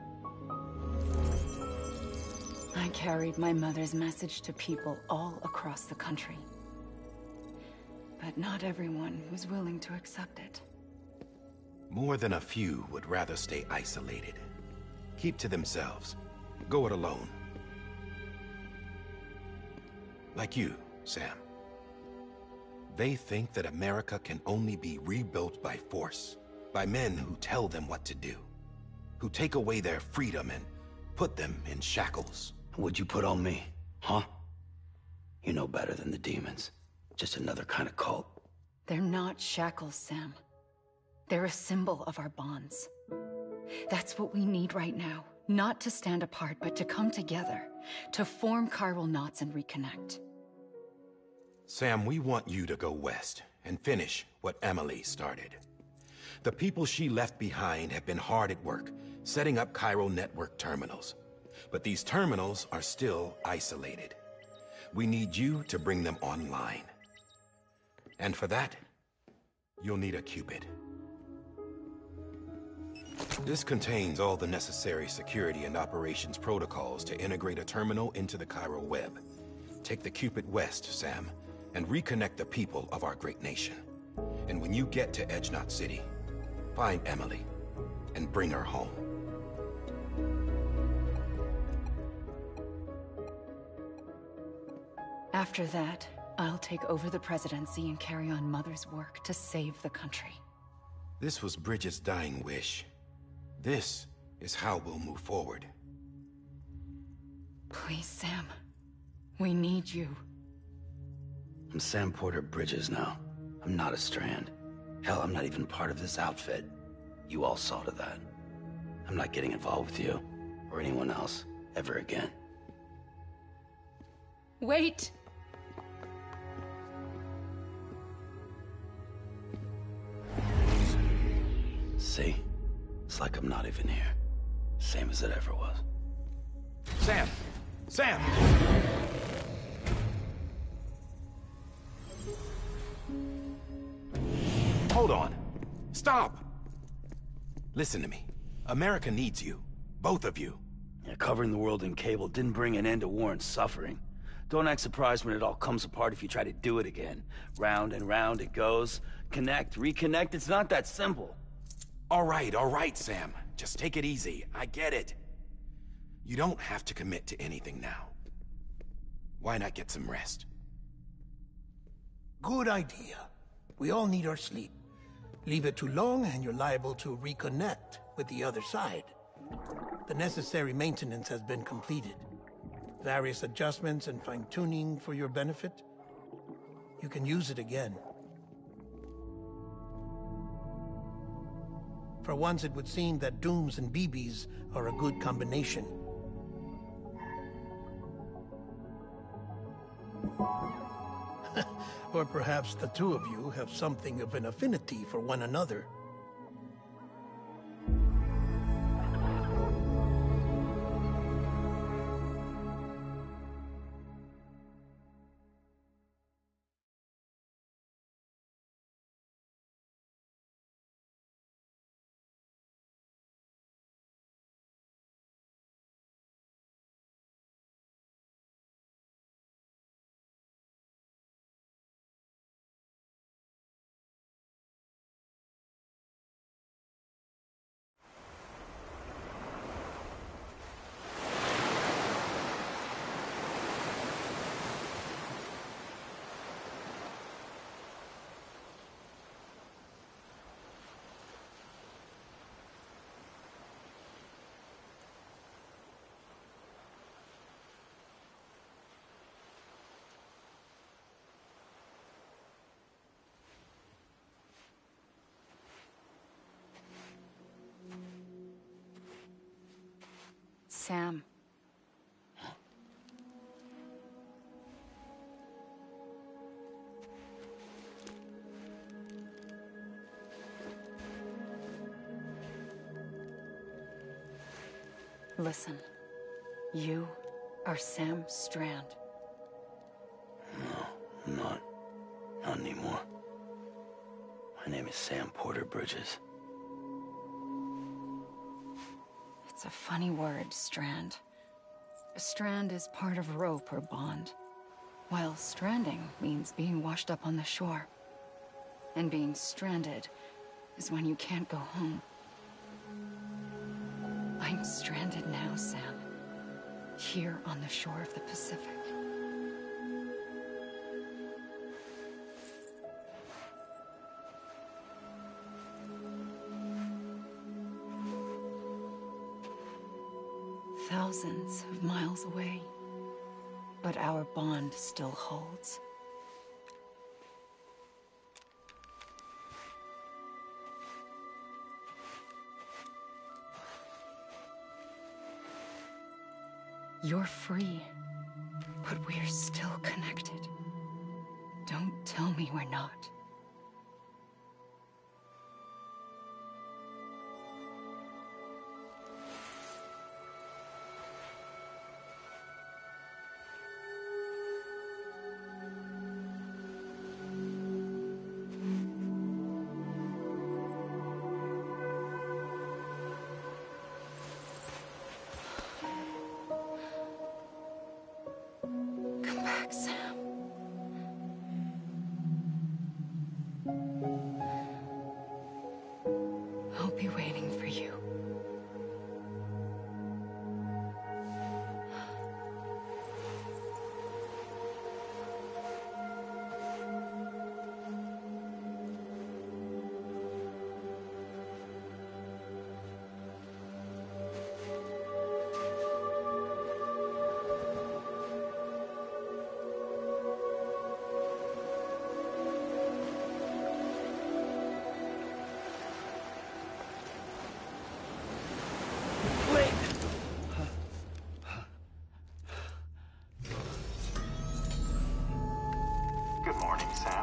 I carried my mother's message to people all across the country. But not everyone was willing to accept it. More than a few would rather stay isolated. Keep to themselves. Go it alone. Like you, Sam. They think that America can only be rebuilt by force, by men who tell them what to do, who take away their freedom and put them in shackles. What'd you put on me, huh? You know better than the demons. Just another kind of cult. They're not shackles, Sam. They're a symbol of our bonds. That's what we need right now. Not to stand apart, but to come together. To form chiral knots and reconnect. Sam, we want you to go west and finish what Emily started. The people she left behind have been hard at work, setting up chiral network terminals. But these terminals are still isolated. We need you to bring them online. And for that, you'll need a Cupid. This contains all the necessary security and operations protocols to integrate a terminal into the chiral web. Take the Cupid west, Sam, and reconnect the people of our great nation. And when you get to Edge Knot City, find Emily and bring her home. After that, I'll take over the presidency and carry on Mother's work to save the country. This was Bridget's dying wish. This is how we'll move forward. Please, Sam. We need you. I'm Sam Porter Bridges now. I'm not a Strand. Hell, I'm not even part of this outfit. You all saw to that. I'm not getting involved with you, or anyone else, ever again. Wait! See? It's like I'm not even here. Same as it ever was. Sam! Sam! Hold on. Stop! Listen to me. America needs you. Both of you. Yeah, covering the world in cable didn't bring an end to war and suffering. Don't act surprised when it all comes apart if you try to do it again. Round and round it goes. Connect, reconnect, it's not that simple. All right, all right, Sam. Just take it easy. I get it. You don't have to commit to anything now. Why not get some rest? Good idea. We all need our sleep. Leave it too long and you're liable to reconnect with the other side. The necessary maintenance has been completed. Various adjustments and fine-tuning for your benefit. You can use it again. For once, it would seem that Dooms and B Bs are a good combination. Or perhaps the two of you have something of an affinity for one another. Sam. Listen. You are Sam Strand. No, I'm not. Not anymore. My name is Sam Porter Bridges. It's a funny word, strand. A strand is part of rope or bond, while stranding means being washed up on the shore. And being stranded is when you can't go home. I'm stranded now, Sam. Here on the shore of the Pacific. thousands of miles away, but our bond still holds. You're free, but we're still connected. Don't tell me we're not. Come back, Sam. I'll be waiting for you. Good morning, Sam.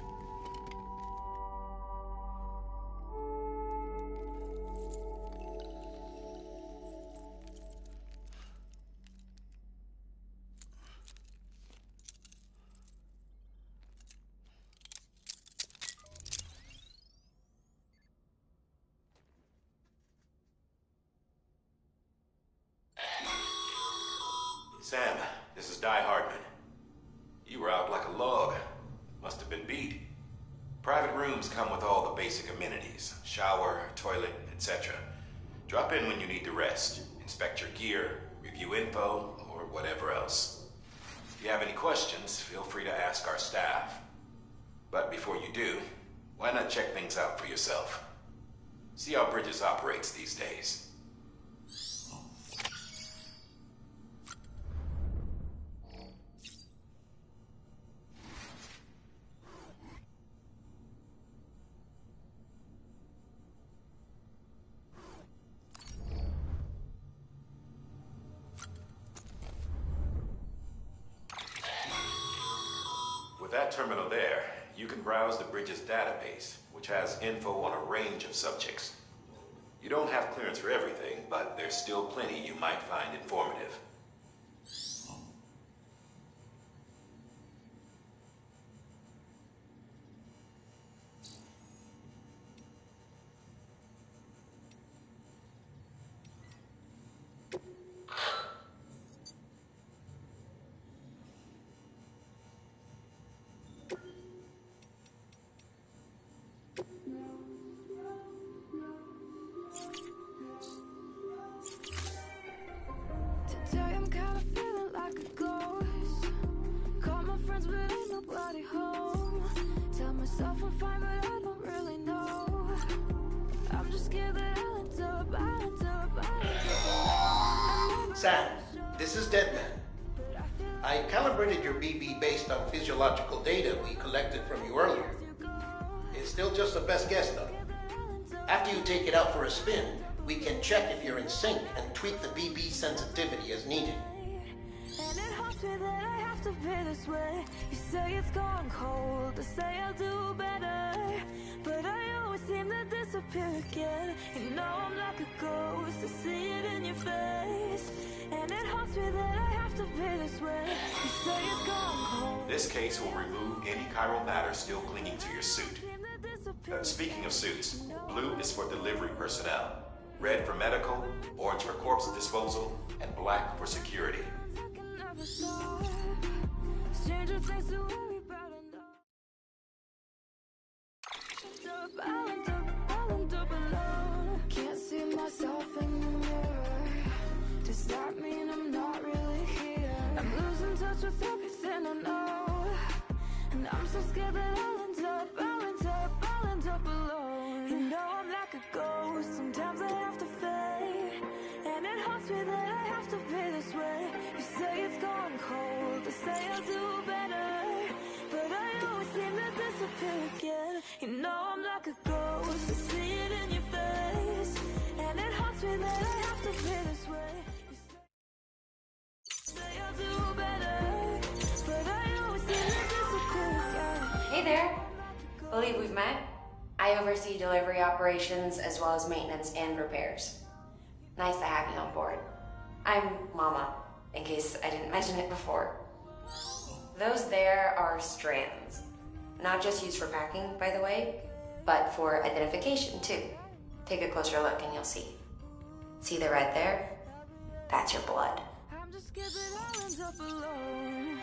Sam, this is Die Hardman. You were out like a log. Must have been beat. Private rooms come with all the basic amenities. Shower, toilet, et cetera. Drop in when you need to rest. Inspect your gear, review info, or whatever else. If you have any questions, feel free to ask our staff. But before you do, why not check things out for yourself? See how Bridges operates these days. With that terminal there, you can browse the Bridges database, which has info on a range of subjects. You don't have clearance for everything, but there's still plenty you might find informative. Today I'm kinda feeling like a ghost. Call my friends but ain't nobody home. Tell myself I'm fine but I don't really know. I'm just scared that I'll end up, I'll end up, I'll end up. Sam, this is Deadman. I calibrated your B B based on physiological data we collected from you earlier. It's still just a best guess though. After you take it out for a spin, we can check if you're in sync and tweak the B B sensitivity as needed. And it haunts me that I have to be this way. You say it's gone cold, I say I'll do better, but I always seem to disappear again. You know I'm like a ghost, I see it in your face. And it haunts me that I have to be this way. You say it's gone cold. This case will remove any chiral matter still clinging to your suit. Uh, speaking of suits, blue is for delivery personnel, red for medical, orange for corpse disposal, and black for security. Stranger things to worry about and I'll end up, I'll end up alone. Can't see myself in the mirror. Does that mean I'm not really here? I'm losing touch with everything I know, and I'm so scared that I'll end up, I'll end up, I'll end up alone. You know I'm like a ghost, sometimes I have to fade, and it haunts me that I have to Hey there. Believe we've met. I oversee delivery operations as well as maintenance and repairs. Nice to have you on board. I'm Mama, in case I didn't mention it before. Those there are strands. Not just used for packing, by the way, but for identification too. Take a closer look and you'll see. See the red there? That's your blood. I'm just giving all ends up alone.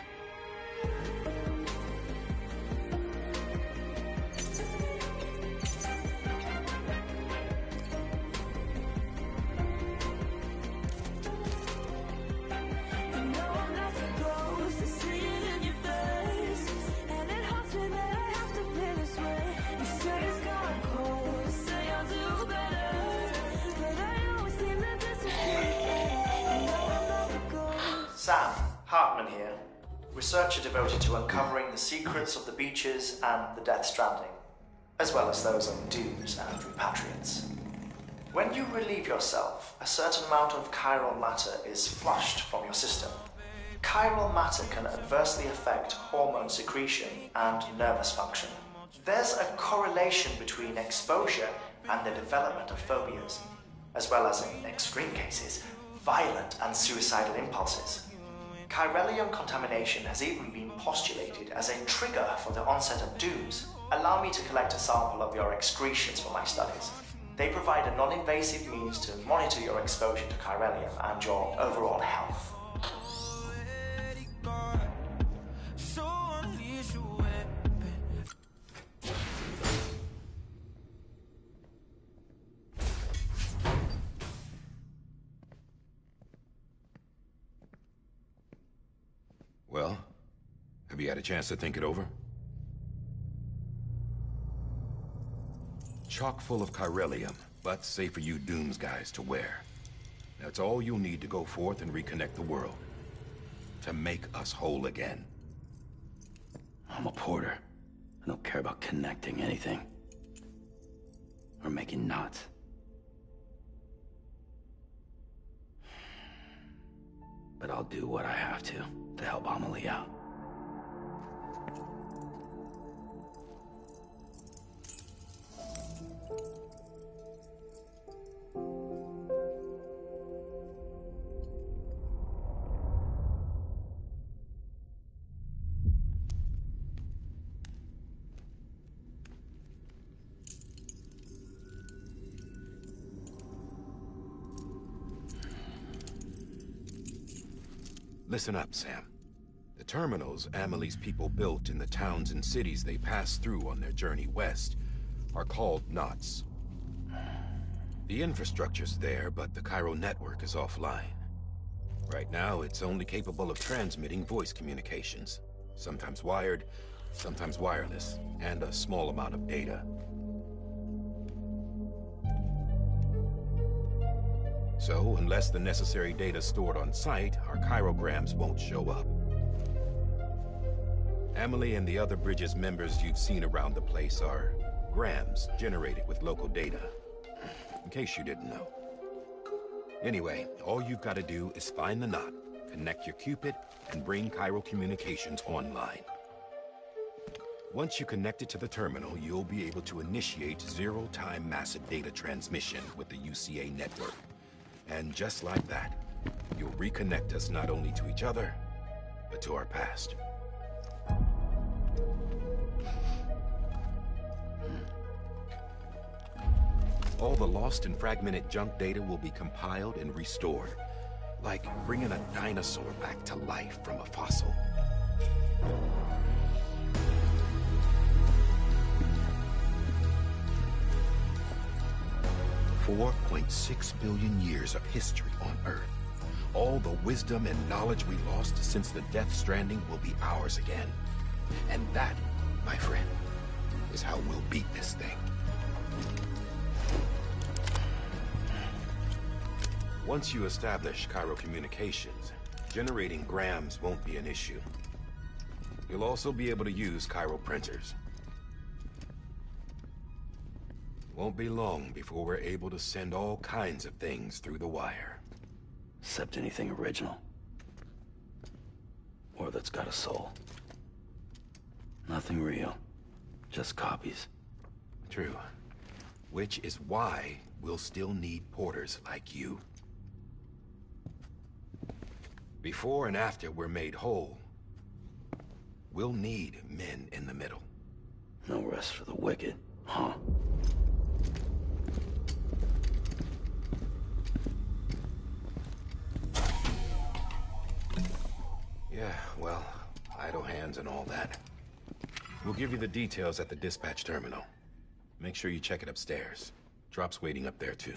Sam, Hartman here, researcher devoted to uncovering the secrets of the beaches and the Death Stranding, as well as those of dooms and repatriates. When you relieve yourself, a certain amount of chiral matter is flushed from your system. Chiral matter can adversely affect hormone secretion and nervous function. There's a correlation between exposure and the development of phobias, as well as, in extreme cases, violent and suicidal impulses. Chiralium contamination has even been postulated as a trigger for the onset of dooms. Allow me to collect a sample of your excretions for my studies. They provide a non-invasive means to monitor your exposure to chiralium and your overall health. Well, have you had a chance to think it over? Chock full of chiralium, but safe for you Dooms guys to wear. That's all you'll need to go forth and reconnect the world. To make us whole again. I'm a porter. I don't care about connecting anything. Or making knots. But I'll do what I have to, to help Amelie out. Listen up, Sam. The terminals Amelie's people built in the towns and cities they passed through on their journey west are called knots. The infrastructure's there, but the Cairo network is offline. Right now, it's only capable of transmitting voice communications. Sometimes wired, sometimes wireless, and a small amount of data. So, unless the necessary data stored on site, our chirograms won't show up. Amelie and the other Bridges members you've seen around the place are grams generated with local data. In case you didn't know. Anyway, all you've got to do is find the knot, connect your Cupid, and bring Cairo communications online. Once you connect it to the terminal, you'll be able to initiate zero-time massive data transmission with the U C A network. And just like that, you'll reconnect us not only to each other, but to our past. All the lost and fragmented junk data will be compiled and restored, like bringing a dinosaur back to life from a fossil. four point six billion years of history on Earth. All the wisdom and knowledge we lost since the Death Stranding will be ours again. And that, my friend, is how we'll beat this thing. Once you establish Cairo communications, generating grams won't be an issue. You'll also be able to use Cairo printers. Won't be long before we're able to send all kinds of things through the wire. Except anything original. Or that's got a soul. Nothing real. Just copies. True. Which is why we'll still need porters like you. Before and after we're made whole, we'll need men in the middle. No rest for the wicked, huh? Yeah, well, idle hands and all that. We'll give you the details at the dispatch terminal. Make sure you check it upstairs. Drop's waiting up there, too.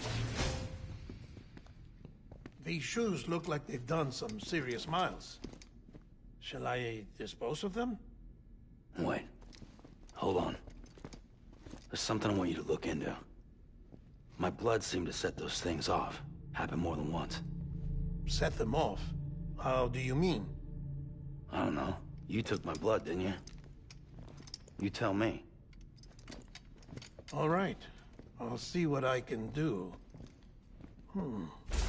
These shoes look like they've done some serious miles. Shall I dispose of them? Wait. Hold on. There's something I want you to look into. My blood seemed to set those things off. Happened more than once. Set them off? How do you mean? I don't know. You took my blood, didn't you? You tell me. All right. I'll see what I can do. Hmm.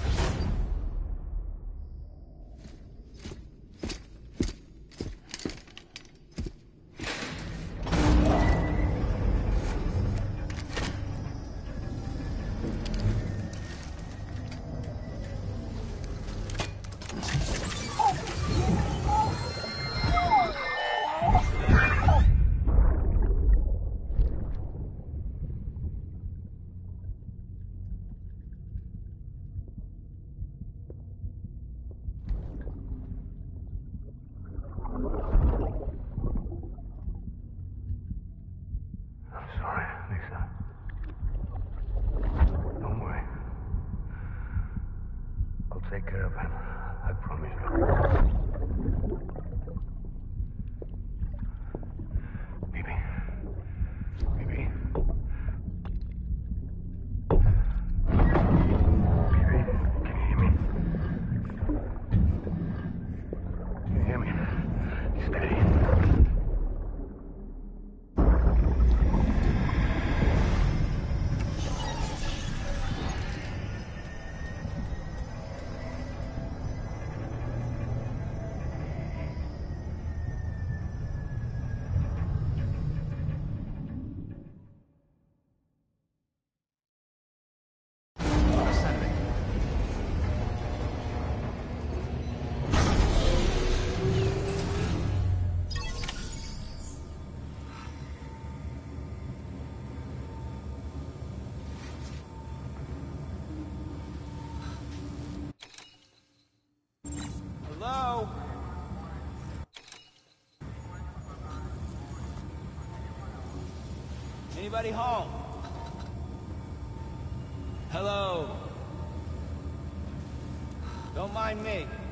Take care of him. I promise you. Baby. Baby. Baby, can you hear me? Can you hear me? Steady. Hello? Anybody home? Hello? Don't mind me.